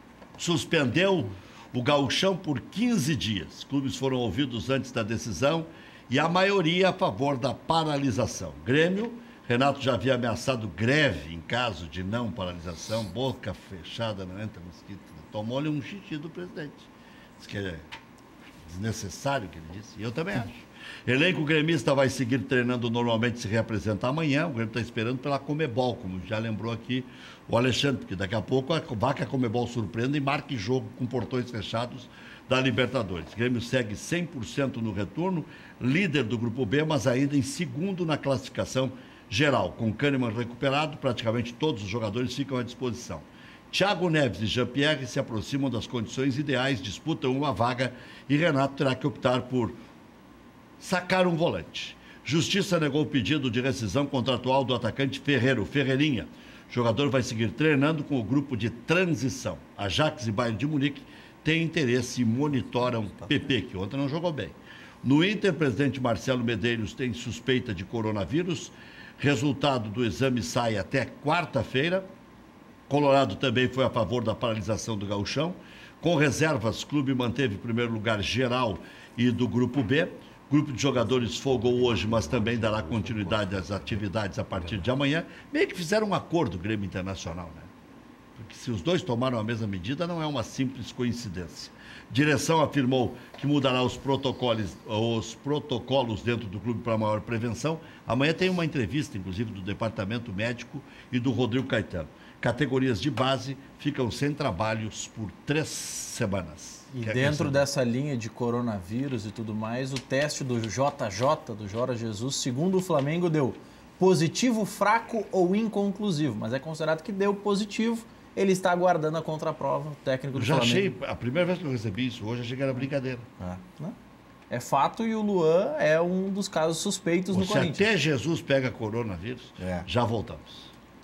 suspendeu o gauchão por quinze dias. Clubes foram ouvidos antes da decisão e a maioria a favor da paralisação. Grêmio, Renato já havia ameaçado greve em caso de não paralisação, boca fechada, não entra mosquito. Tomou-lhe um xixi do presidente. Diz que é desnecessário o que ele disse, e eu também acho. Elenco gremista vai seguir treinando normalmente, se reapresentar amanhã. O Grêmio está esperando pela Comebol, como já lembrou aqui o Alexandre, porque daqui a pouco vai que a Comebol surpreenda e marque jogo com portões fechados da Libertadores. O Grêmio segue cem por cento no retorno, líder do Grupo B, mas ainda em segundo na classificação geral. Com Kahneman recuperado, praticamente todos os jogadores ficam à disposição. Thiago Neves e Jean-Pierre se aproximam das condições ideais, disputam uma vaga e Renato terá que optar por sacar um volante. Justiça negou o pedido de rescisão contratual do atacante Ferreiro, Ferreirinha. O jogador vai seguir treinando com o grupo de transição. Ajax e Bayern de Munique têm interesse e monitoram P P, que ontem não jogou bem. No Inter, o presidente Marcelo Medeiros tem suspeita de coronavírus. Resultado do exame sai até quarta-feira. Colorado também foi a favor da paralisação do gauchão. Com reservas, o clube manteve o primeiro lugar geral e do Grupo B. O grupo de jogadores folgou hoje, mas também dará continuidade às atividades a partir de amanhã. Meio que fizeram um acordo, Grêmio Internacional, né? Porque se os dois tomaram a mesma medida, não é uma simples coincidência. Direção afirmou que mudará os protocolos, os protocolos dentro do clube para maior prevenção. Amanhã tem uma entrevista, inclusive, do Departamento Médico e do Rodrigo Caetano. Categorias de base ficam sem trabalhos por três semanas. E dentro dessa linha de coronavírus e tudo mais, o teste do J J, do Jorge Jesus, segundo o Flamengo, deu positivo, fraco ou inconclusivo. Mas é considerado que deu positivo. Ele está aguardando a contraprova, o técnico do Já Flamengo. achei, a primeira vez que eu recebi isso hoje, achei que era brincadeira. É, é fato e o Luan é um dos casos suspeitos Pô, no se Corinthians. até Jesus pega coronavírus, É. já voltamos.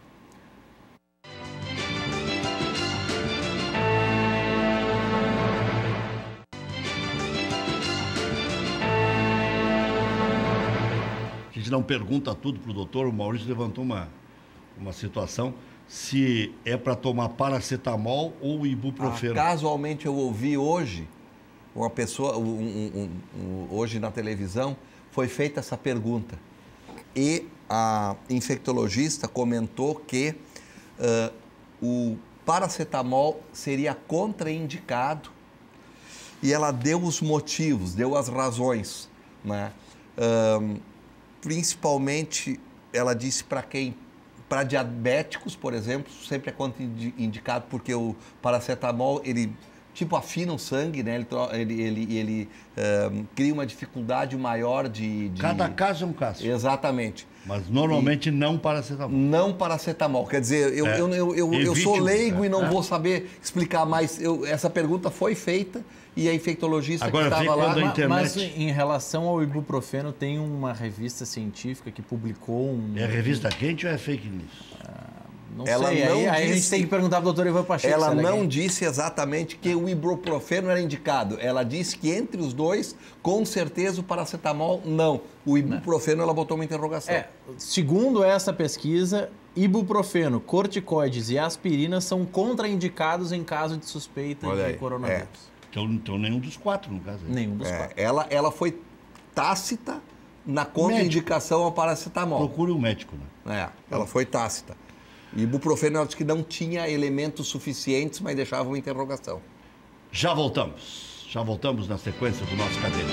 A gente não pergunta tudo para o doutor, o Maurício levantou uma, uma situação, se é para tomar paracetamol ou ibuprofeno. Ah, casualmente eu ouvi hoje, uma pessoa, um, um, um, hoje na televisão, foi feita essa pergunta. E a infectologista comentou que uh, o paracetamol seria contraindicado e ela deu os motivos, deu as razões, né? Um, principalmente, ela disse para quem, para diabéticos, por exemplo, sempre é contraindicado porque o paracetamol, ele tipo afina o sangue, né? Ele, ele, ele, ele um, cria uma dificuldade maior de, de... Cada caso é um caso. Exatamente. Mas normalmente e não paracetamol. Não paracetamol. Quer dizer, eu, é. eu, eu, eu, eu sou leigo e não é. vou saber explicar, mas eu, essa pergunta foi feita e a infectologista Agora, que estava lá... A internet... Mas em relação ao ibuprofeno, tem uma revista científica que publicou um... É revista quente ou é fake news? Ah, não ela sei, não aí, disse, aí a gente tem que perguntar para o doutor Ivan Pacheco. Ela não disse exatamente que o ibuprofeno era indicado. Ela disse que entre os dois, com certeza o paracetamol não. O ibuprofeno não. Ela botou uma interrogação. É, segundo essa pesquisa, ibuprofeno, corticoides e aspirina são contraindicados em caso de suspeita Olha de aí, coronavírus. É. Então, então nenhum dos quatro, no caso. Aí. Nenhum dos é, quatro. Ela, ela foi tácita na contraindicação ao paracetamol. Procure um médico, né? É, ela foi tácita. Ibuprofeno ela disse que não tinha elementos suficientes, mas deixava uma interrogação. Já voltamos. Já voltamos na sequência do nosso Cadeira.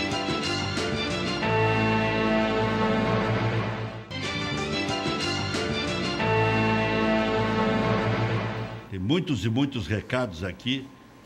Tem muitos e muitos recados aqui.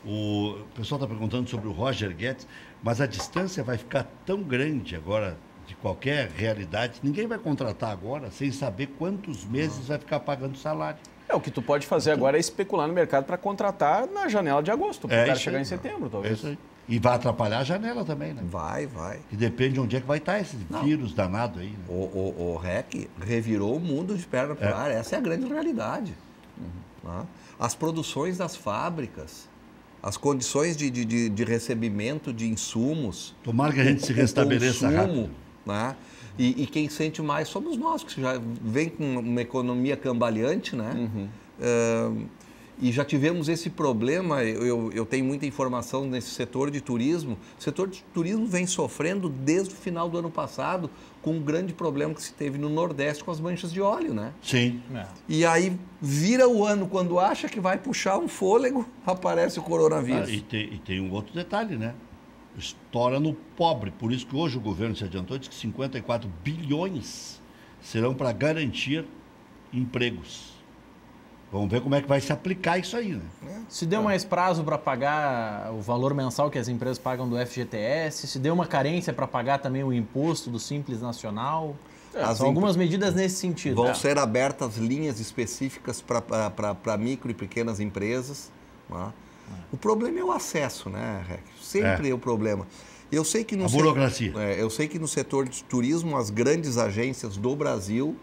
O pessoal está perguntando sobre o Roger Guedes, mas a distância vai ficar tão grande agora de qualquer realidade. Ninguém vai contratar agora sem saber quantos meses vai ficar pagando salário. É, o que tu pode fazer então, agora é especular no mercado para contratar na janela de agosto, para o é cara chegar aí, em setembro, talvez. É isso aí. E vai atrapalhar a janela também, né? Vai, vai. E depende de onde é que vai estar esse Não. vírus danado aí. Né? O, o, o R E C revirou o mundo de perna para o ar. Essa é a grande realidade. Uhum. Tá? As produções das fábricas, as condições de, de, de recebimento de insumos. Tomara que a gente se restabeleça rápido. Né? E, e quem sente mais somos nós, que já vem com uma economia cambaleante, né? Uhum. Uh, e já tivemos esse problema, eu, eu tenho muita informação nesse setor de turismo. O setor de turismo vem sofrendo desde o final do ano passado com um grande problema que se teve no Nordeste com as manchas de óleo, né? Sim. É. E aí vira o ano, quando acha que vai puxar um fôlego, aparece o coronavírus. Ah, e, tem, e tem um outro detalhe, né? Estoura no pobre. Por isso que hoje o governo se adiantou e disse que cinquenta e quatro bilhões serão para garantir empregos. Vamos ver como é que vai se aplicar isso aí, né? Se deu mais prazo para pagar o valor mensal que as empresas pagam do F G T S, se deu uma carência para pagar também o imposto do Simples Nacional. É, são algumas medidas nesse sentido. Vão é. ser abertas linhas específicas para micro e pequenas empresas. Né? É. O problema é o acesso, né, Rec? Sempre é. é o problema. Eu sei que no A burocracia. Setor, é, eu sei que no setor de turismo, as grandes agências do Brasil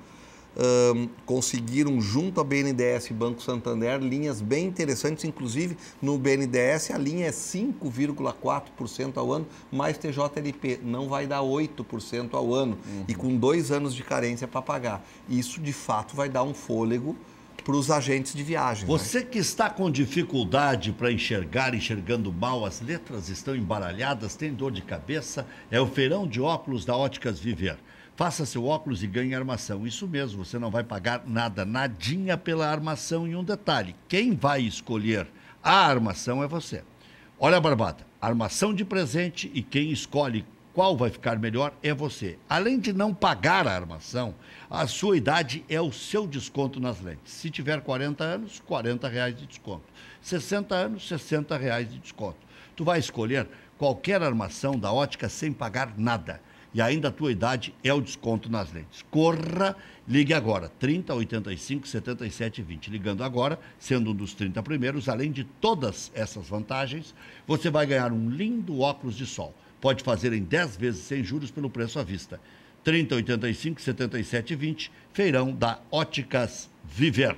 Um, conseguiram junto à B N D E S e Banco Santander linhas bem interessantes, inclusive no B N D E S a linha é cinco vírgula quatro por cento ao ano, mais T J L P, não vai dar oito por cento ao ano, uhum. e com dois anos de carência para pagar. Isso de fato vai dar um fôlego para os agentes de viagem. Você né? que está com dificuldade para enxergar, enxergando mal, as letras estão embaralhadas, tem dor de cabeça, é o feirão de óculos da Óticas Viver. Faça seu óculos e ganhe armação. Isso mesmo, você não vai pagar nada, nadinha pela armação. E um detalhe, quem vai escolher a armação é você. Olha a barbada, armação de presente e quem escolhe qual vai ficar melhor é você. Além de não pagar a armação, a sua idade é o seu desconto nas lentes. Se tiver quarenta anos, quarenta reais de desconto. sessenta anos, sessenta reais de desconto. Tu vai escolher qualquer armação da Ótica sem pagar nada. E ainda a tua idade é o desconto nas lentes. Corra, ligue agora, trinta, oitenta e cinco, setenta e sete, vinte. Ligando agora, sendo um dos trinta primeiros, além de todas essas vantagens, você vai ganhar um lindo óculos de sol. Pode fazer em dez vezes sem juros pelo preço à vista. trinta, oitenta e cinco, setenta e sete, vinte, feirão da Óticas Viver.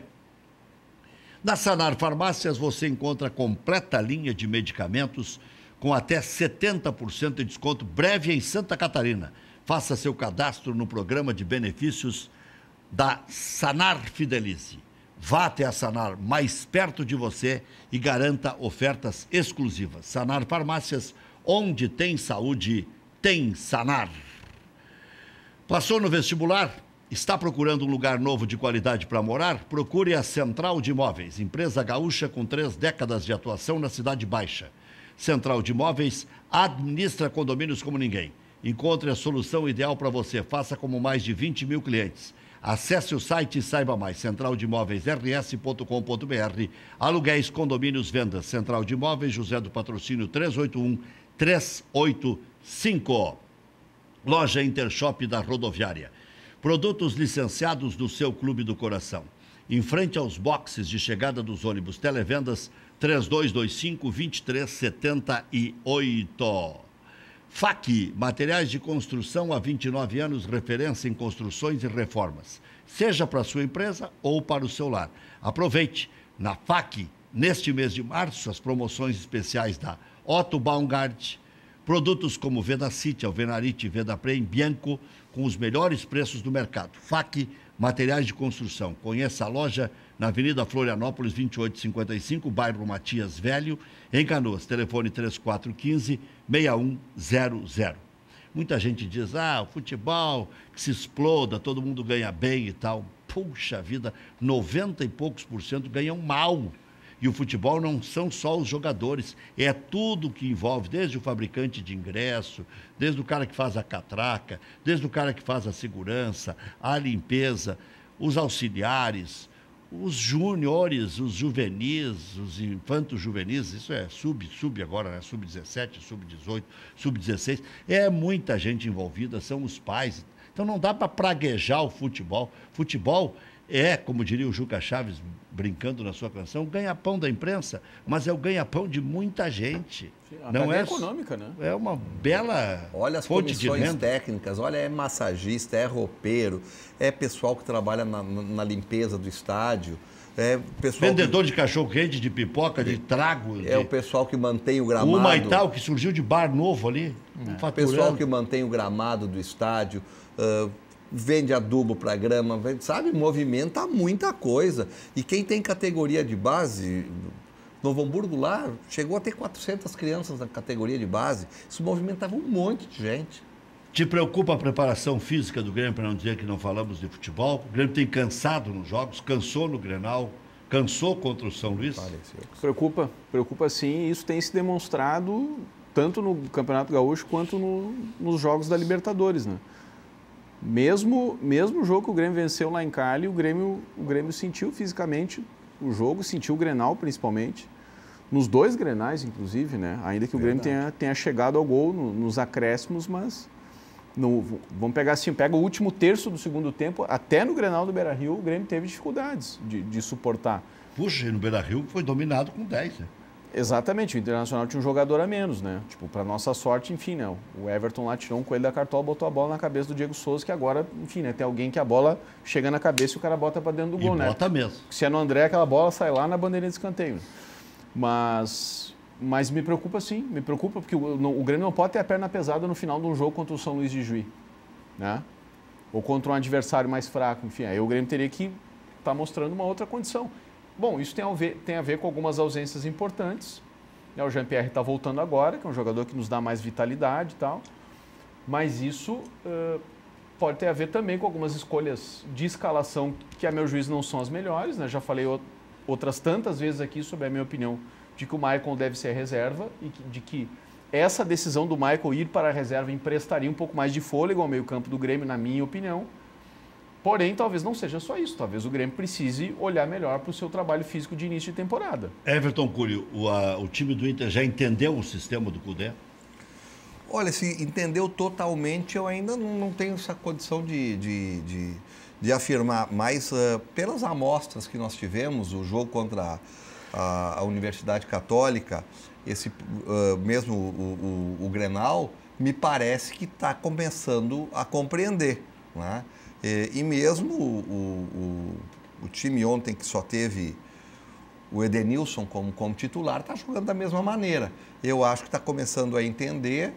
Na Sanar Farmácias você encontra completa linha de medicamentos com até setenta por cento de desconto breve em Santa Catarina. Faça seu cadastro no programa de benefícios da Sanar Fidelize. Vá até a Sanar mais perto de você e garanta ofertas exclusivas. Sanar Farmácias, onde tem saúde, tem Sanar. Passou no vestibular? Está procurando um lugar novo de qualidade para morar? Procure a Central de Imóveis, empresa gaúcha com três décadas de atuação na Cidade Baixa. Central de Imóveis administra condomínios como ninguém. Encontre a solução ideal para você. Faça como mais de vinte mil clientes. Acesse o site e saiba mais. central de imóveis r s ponto com ponto b r. Aluguéis, condomínios, vendas. Central de Imóveis, José do Patrocínio, três oito um, três oito cinco. Loja Intershop da Rodoviária. Produtos licenciados do seu Clube do Coração. Em frente aos boxes de chegada dos ônibus. Televendas três dois dois cinco, dois três sete oito. F A C, materiais de construção há vinte e nove anos, referência em construções e reformas. Seja para a sua empresa ou para o seu lar. Aproveite, na F A C, neste mês de março, as promoções especiais da Otto Baumgart, produtos como Vedacity, Alvenarite, Vedaprem, Bianco, com os melhores preços do mercado. F A C, materiais de construção. Conheça a loja na Avenida Florianópolis, vinte e oito cinquenta e cinco, bairro Matias Velho, em Canoas. Telefone três quatro um cinco, seis um zero zero. Muita gente diz, ah, o futebol que se exploda, todo mundo ganha bem e tal. puxa vida, noventa e poucos por cento ganham mal. E o futebol não são só os jogadores, é tudo que envolve, desde o fabricante de ingresso, desde o cara que faz a catraca, desde o cara que faz a segurança, a limpeza, os auxiliares, os júniores, os juvenis, os infantos juvenis, isso é sub, sub agora, né? sub dezessete, sub dezoito, sub dezesseis, é muita gente envolvida, são os pais. Então não dá para praguejar o futebol. Futebol é, como diria o Juca Chaves, brincando na sua canção, o ganha-pão da imprensa, mas é o ganha-pão de muita gente. Sim, a não é econômica, né? É uma bela Olha as fonte de comissões renda. técnicas, olha, é massagista, é roupeiro, é pessoal que trabalha na, na limpeza do estádio, é pessoal Vendedor que, de cachorro-quente, de pipoca, de trago. é de... o pessoal que mantém o gramado. O Maital, que surgiu de bar novo ali, É. faturando. Pessoal que mantém o gramado do estádio, uh, vende adubo para grama, vende, sabe, movimenta muita coisa. E quem tem categoria de base, Novo Hamburgo lá, chegou a ter quatrocentas crianças na categoria de base. Isso movimentava um monte de gente. Te preocupa a preparação física do Grêmio, para não dizer que não falamos de futebol? O Grêmio tem cansado nos jogos, cansou no Grenal, cansou contra o São Luís? Preocupa, preocupa sim. E isso tem se demonstrado tanto no Campeonato Gaúcho quanto no, nos jogos da Libertadores, né? Mesmo, mesmo o jogo que o Grêmio venceu lá em Cali, o Grêmio, o Grêmio sentiu fisicamente o jogo, sentiu o Grenal principalmente. Nos dois Grenais, inclusive, né? Ainda que o Grêmio tenha, tenha chegado ao gol no, nos acréscimos, mas... No, vamos pegar assim, pega o último terço do segundo tempo, até no Grenal do Beira-Rio, o Grêmio teve dificuldades de, de suportar. Puxa, e no Beira-Rio foi dominado com dez, né? Exatamente, o Internacional tinha um jogador a menos, né? Tipo, para nossa sorte, enfim, né? O Everton lá tirou um coelho da cartola, botou a bola na cabeça do Diego Souza, que agora, enfim, né? Tem alguém que a bola chega na cabeça e o cara bota para dentro do gol, e né? bota mesmo. Se é no André, aquela bola sai lá na bandeirinha de escanteio. Mas, mas me preocupa sim, me preocupa, porque o, no, o Grêmio não pode ter a perna pesada no final de um jogo contra o São Luís de Juí, né? Ou contra um adversário mais fraco, enfim. Aí o Grêmio teria que estar tá mostrando uma outra condição. Bom, isso tem a ver, tem a ver com algumas ausências importantes. O Jean-Pierre está voltando agora, que é um jogador que nos dá mais vitalidade e tal. Mas isso uh, pode ter a ver também com algumas escolhas de escalação que, a meu juízo, não são as melhores, né? Já falei outras tantas vezes aqui sobre a minha opinião de que o Michael deve ser reserva e que, de que essa decisão do Michael ir para a reserva emprestaria um pouco mais de fôlego ao meio-campo do Grêmio, na minha opinião. Porém, talvez não seja só isso. Talvez o Grêmio precise olhar melhor para o seu trabalho físico de início de temporada. Everton Curi, o, a, o time do Inter já entendeu o sistema do Cudê? Olha, se entendeu totalmente, eu ainda não, não tenho essa condição de, de, de, de afirmar. Mas uh, pelas amostras que nós tivemos, o jogo contra a, a Universidade Católica, esse uh, mesmo o, o, o Grenal, me parece que está começando a compreender, né? E, e mesmo o, o, o time ontem, que só teve o Edenilson como, como titular, está jogando da mesma maneira. Eu acho que está começando a entender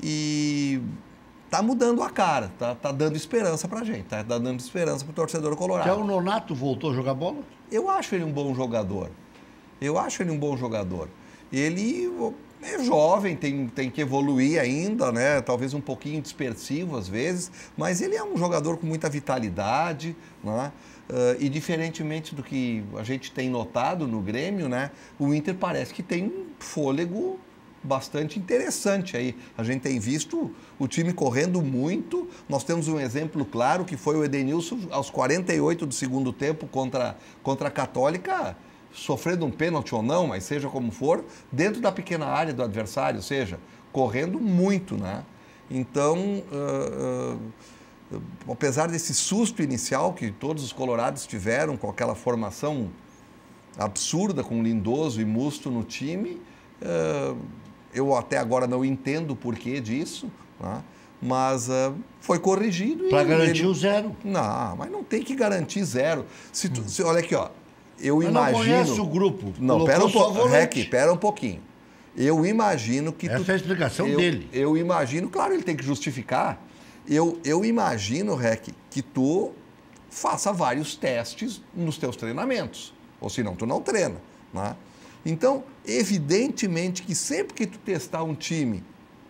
e está mudando a cara, está tá dando esperança para a gente, está dando esperança para o torcedor colorado. Já o Nonato voltou a jogar bola? Eu acho ele um bom jogador. Eu acho ele um bom jogador. Ele é jovem, tem, tem que evoluir ainda, né? Talvez um pouquinho dispersivo às vezes, mas ele é um jogador com muita vitalidade, né? Uh, e diferentemente do que a gente tem notado no Grêmio, né? O Inter parece que tem um fôlego bastante interessante aí. A gente tem visto o time correndo muito. Nós temos um exemplo claro que foi o Edenilson aos quarenta e oito do segundo tempo contra, contra a Católica, sofrendo um pênalti ou não, mas seja como for, dentro da pequena área do adversário, ou seja, correndo muito, né? Então, uh, uh, apesar desse susto inicial que todos os colorados tiveram com aquela formação absurda, com Lindoso e Musto no time, uh, eu até agora não entendo o porquê disso, né? Mas uh, foi corrigido. Para garantir ele... o zero. Não, mas não tem que garantir zero. Se tu, se, olha aqui, ó. Eu Mas imagino... não conhece o grupo. Não, pera um pouquinho. Rec, pera um pouquinho. Eu imagino que... Essa tu... é a explicação eu, dele. Eu imagino... Claro, ele tem que justificar. Eu, eu imagino, Rec, que tu faça vários testes nos teus treinamentos. Ou senão tu não treina, né? Então, evidentemente que sempre que tu testar um time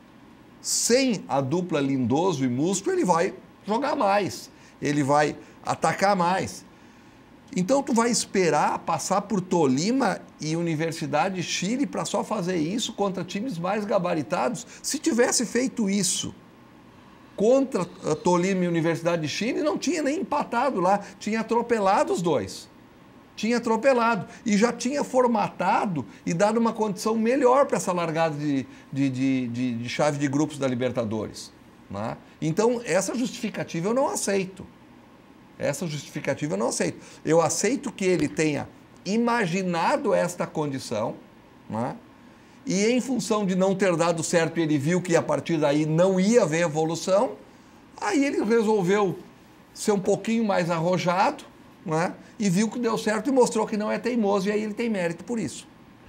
sem a dupla Lindoso e Musto, ele vai jogar mais. Ele vai atacar mais. Então tu vai esperar passar por Tolima e Universidade de Chile para só fazer isso contra times mais gabaritados? Se tivesse feito isso contra Tolima e Universidade de Chile, não tinha nem empatado lá, tinha atropelado os dois. Tinha atropelado e já tinha formatado e dado uma condição melhor para essa largada de, de, de, de, de chave de grupos da Libertadores. Né? Então, essa justificativa eu não aceito. Essa justificativa eu não aceito. Eu aceito que ele tenha imaginado esta condição, né? E em função de não ter dado certo, ele viu que a partir daí não ia haver evolução, aí ele resolveu ser um pouquinho mais arrojado, né? E viu que deu certo e mostrou que não é teimoso, e aí ele tem mérito por isso.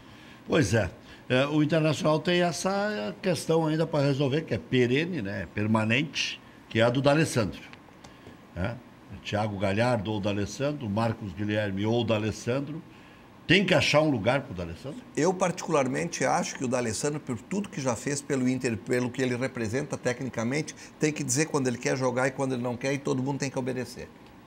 Pois é. É, o Internacional tem essa questão ainda para resolver, que é perene, né? Permanente, que é a do D'Alessandro. É? Thiago Galhardo ou D'Alessandro, Marcos Guilherme ou D'Alessandro. Tem que achar um lugar para o D'Alessandro? Eu particularmente acho que o D'Alessandro, por tudo que já fez pelo Inter, pelo que ele representa tecnicamente, tem que dizer quando ele quer jogar e quando ele não quer, e todo mundo tem que obedecer.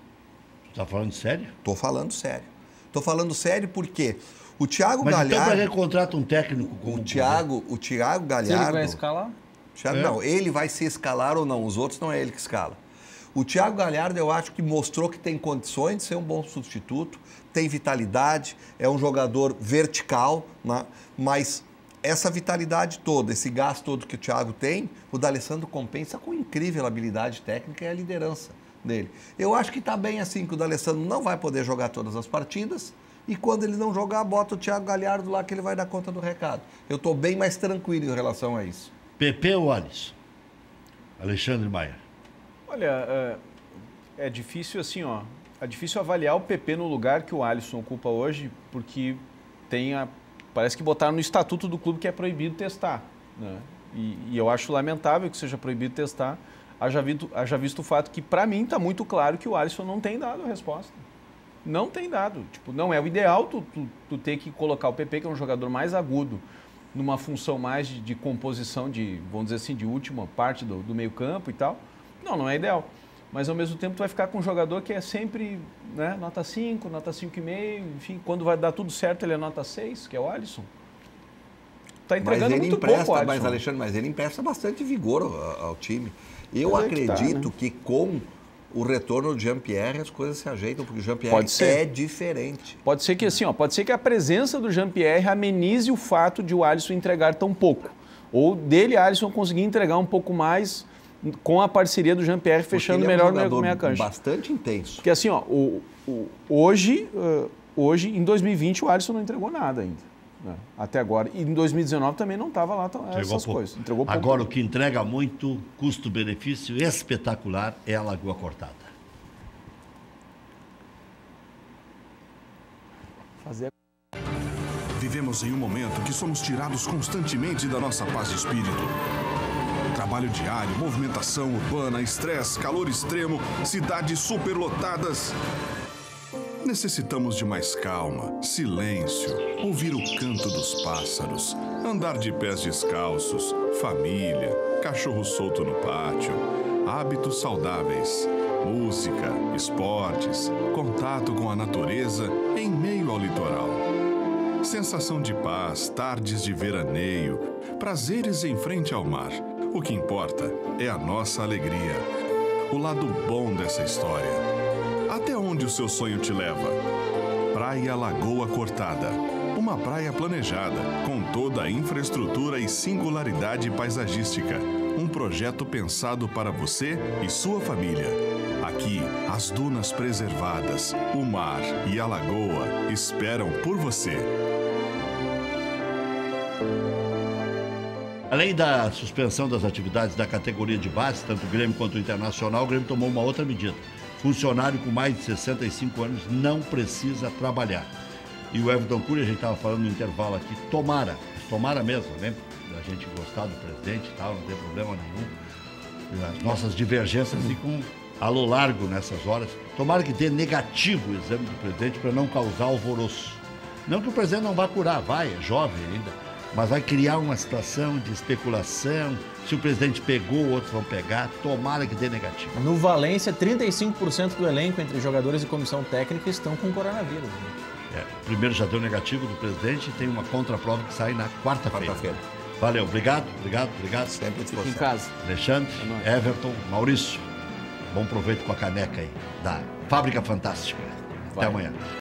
Está falando sério? Estou falando sério. Estou falando sério porque o Thiago Mas Galhardo... Mas então para que contrata um técnico como o Thiago, o Thiago Galhardo... Se ele vai escalar? Thiago, é. Não, ele vai se escalar ou não, os outros não é ele que escala. O Thiago Galhardo, eu acho que mostrou que tem condições de ser um bom substituto, tem vitalidade, é um jogador vertical, né? Mas essa vitalidade toda, esse gás todo que o Thiago tem, o D'Alessandro compensa com incrível habilidade técnica e a liderança dele. Eu acho que está bem assim, que o D'Alessandro não vai poder jogar todas as partidas e quando ele não jogar, bota o Thiago Galhardo lá que ele vai dar conta do recado. Eu estou bem mais tranquilo em relação a isso. Pepe ou Alisson? Alexandre Maia. Olha, é, é difícil assim, ó, é difícil avaliar o Pepe no lugar que o Alisson ocupa hoje, porque tem a, parece que botaram no estatuto do clube que é proibido testar, né? E, e eu acho lamentável que seja proibido testar, haja visto, haja visto o fato que, para mim, está muito claro que o Alisson não tem dado a resposta. Não tem dado. Tipo, não é o ideal tu, tu, tu ter que colocar o Pepe, que é um jogador mais agudo, numa função mais de, de composição, de, vamos dizer assim, de última parte do, do meio campo e tal. Não, não é ideal. Mas, ao mesmo tempo, tu vai ficar com um jogador que é sempre, né, nota cinco, nota cinco e meio, enfim, quando vai dar tudo certo, ele é nota seis, que é o Alisson. Tá entregando muito empresta, pouco, Alisson. Mas, Alexandre, mas ele empresta bastante vigor ao, ao time. Eu Mas é acredito que, tá, né? que com o retorno do Jean-Pierre as coisas se ajeitam, porque o Jean-Pierre é diferente. Pode ser que assim, ó, pode ser que a presença do Jean-Pierre amenize o fato de o Alisson entregar tão pouco. Ou dele, Alisson, conseguir entregar um pouco mais com a parceria do Jean-Pierre fechando melhor é um o meia cancha. Bastante intenso. Porque assim, ó, o, o, hoje, uh, hoje, em dois mil e vinte, o Alisson não entregou nada ainda. Né? Até agora. E em dois mil e dezenove também não estava lá tão, essas pouco. coisas. Entregou pouco. Agora, o que entrega muito, custo-benefício espetacular, é a Lagoa Cortada. Fazer... Vivemos em um momento que somos tirados constantemente da nossa paz de espírito. Trabalho diário, movimentação urbana, estresse, calor extremo, cidades superlotadas. Necessitamos de mais calma, silêncio, ouvir o canto dos pássaros, andar de pés descalços, família, cachorro solto no pátio, hábitos saudáveis, música, esportes, contato com a natureza em meio ao litoral. Sensação de paz, tardes de veraneio, prazeres em frente ao mar. O que importa é a nossa alegria, o lado bom dessa história. Até onde o seu sonho te leva? Praia Lagoa Cortada. Uma praia planejada, com toda a infraestrutura e singularidade paisagística. Um projeto pensado para você e sua família. Aqui, as dunas preservadas, o mar e a lagoa esperam por você. Além da suspensão das atividades da categoria de base, tanto o Grêmio quanto o Internacional, o Grêmio tomou uma outra medida. Funcionário com mais de sessenta e cinco anos não precisa trabalhar. E o Everton Cury, a gente estava falando no intervalo aqui, tomara, tomara mesmo, né? A gente gostar do presidente e tal, não tem problema nenhum. As nossas divergências ficam a lo largo nessas horas. Tomara que dê negativo o exame do presidente para não causar alvoroço. Não que o presidente não vá curar, vai, é jovem ainda. mas vai criar uma situação de especulação. Se o presidente pegou, outros vão pegar. Tomara que dê negativo. No Valência, trinta e cinco por cento do elenco entre jogadores e comissão técnica estão com coronavírus. É, primeiro já deu negativo do presidente e tem uma contraprova que sai na quarta-feira. Quarta-feira. Valeu, obrigado, obrigado, obrigado. Sempre à Fica em disposição. casa. Alexandre, É Everton, Maurício. Bom proveito com a caneca aí da Fábrica Fantástica. Até Vai. amanhã.